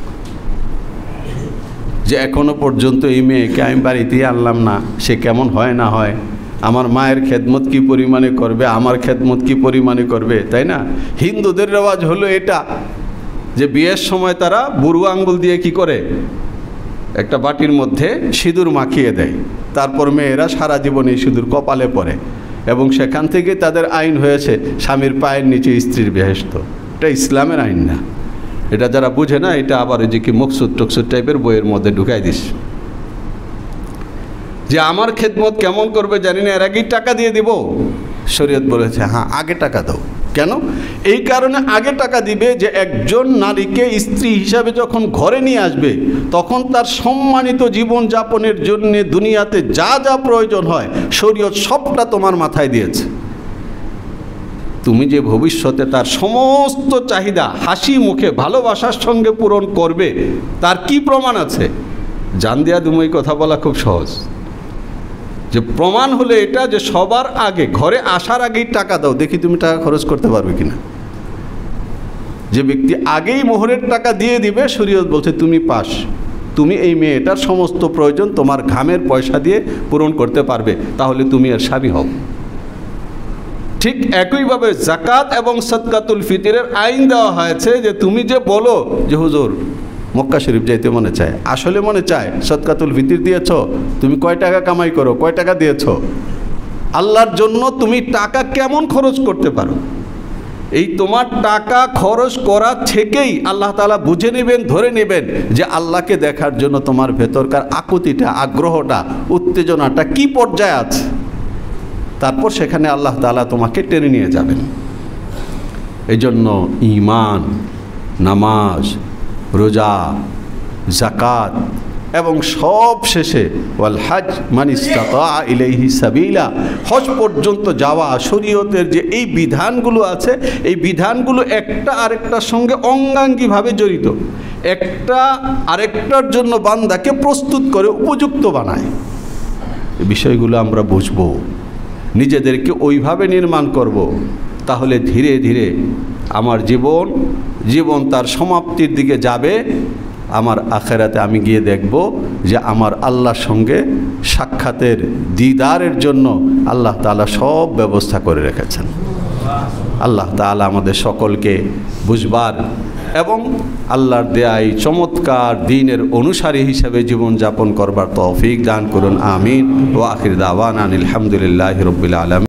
যে এখনো পর্যন্ত এই মেয়েকে আমি বাড়িতেই আনলাম না, সে কেমন হয় না হয়, আমার মায়ের খেদমত কি পরিমাণে করবে, আমার খেদমত কি পরিমাণে করবে, তাই না? হিন্দুদের রেওয়াজ হলো এটা যে বিয়ের সময় তারা বুড়ো আঙ্গুল দিয়ে কি করে, একটা বাটির মধ্যে সিঁদুর মাখিয়ে দেয়, তারপর মেয়েরা সারা জীবন এই সিঁদুর কপালে পরে, এবং সেখান থেকে তাদের আইন হয়েছে স্বামীর পায়ের নিচে স্ত্রীর বেহেশত। এটা ইসলামের আইন না, এটা যারা বুঝে না এটা আবার ওই যে কি মকসুদ টকসুদ টাইপের বইয়ের মধ্যে ঢুকাই দিস, যে আমার খেদমত কেমন করবে জানি না, এর আগেই টাকা দিয়ে দিব। শরীয়ত বলেছে হ্যাঁ আগে টাকা দাও। কেন? এই কারণে আগে টাকা দিবে যে একজন নারীকে স্ত্রী হিসাবে যখন ঘরে নিয়ে আসবে, তখন তার সম্মানিত জীবন যাপনের জন্য দুনিয়াতে যা যা প্রয়োজন হয় শরীয়ত সবটা তোমার মাথায় দিয়েছে। তুমি যে ভবিষ্যতে তার সমস্ত চাহিদা হাসি মুখে ভালোবাসার সঙ্গে পূরণ করবে, তার কি প্রমাণ আছে? জান দিয়া দুমই কথা বলা খুব সহজ, যে প্রমাণ হলো এটা যে সবার আগে ঘরে আসার আগেই টাকা দাও, দেখি তুমি টাকা খরচ করতে পারবে কিনা। যে ব্যক্তি আগেই মোহরের টাকা দিয়ে দিবে, শরীয়ত বলছে তুমি পাস, তুমি এই মেয়েটার সমস্ত প্রয়োজন তোমার ঘামের পয়সা দিয়ে পূরণ করতে পারবে, তাহলে তুমি এর স্বামী হও। ঠিক একইভাবে যাকাত এবং সদকাতুল ফিতরের আইন দেওয়া হয়েছে যে তুমি যে বলো যে হুজুর মক্কা শরীফ যাইতে মনে চায়, আসলে মনে চায় সদকাতুল ফিতর দিয়েছ, তুমি কয় টাকা কামাই করো, কয় টাকা দিয়েছ, আল্লাহর জন্য তুমি টাকা কেমন খরচ করতে পারো, এই তোমার টাকা খরচ করা থেকেই আল্লাহ তাআলা বুঝে নেবেন, ধরে নেবেন যে আল্লাহকে দেখার জন্য তোমার ভেতরকার আকুতিটা, আগ্রহটা, উত্তেজনাটা কি পর্যায়ে আছে। তারপর সেখানে আল্লাহ তাআলা তোমাকে টেনে নিয়ে যাবেন। এই জন্য ঈমান, নামাজ, রোজা, যাকাত, এবং সব শেষে ওয়াল হজ মান ইসতাতা ইলাইহি সাবিলা, হজ পর্যন্ত যাওয়া শরীয়তের যে এই বিধানগুলো আছে, এই বিধানগুলো একটা আরেকটার সঙ্গে অঙ্গাঙ্গিভাবে জড়িত, একটা আরেকটার জন্য বান্দাকে প্রস্তুত করে উপযুক্ত বানায়। এই বিষয়গুলো আমরা বুঝব, নিজেদেরকে ওইভাবে নির্মাণ করব, তাহলে ধীরে ধীরে আমার জীবন জীবন তার সমাপ্তির দিকে যাবে। আমার আখেরাতে আমি গিয়ে দেখব যে আমার আল্লাহর সঙ্গে সাক্ষাতের দিদারের জন্য আল্লাহ তাআলা সব ব্যবস্থা করে রেখেছেন। আল্লাহ তাআলা আমাদের সকলকে বুঝবার এবং আল্লাহর দেয়া এই চমৎকার দ্বীনের অনুসারী হিসেবে জীবনযাপন করবার তৌফিক দান করুন। আমিন। ওয়া আখির দাওয়ানা আলহামদুলিল্লাহি রাব্বিল আলামিন।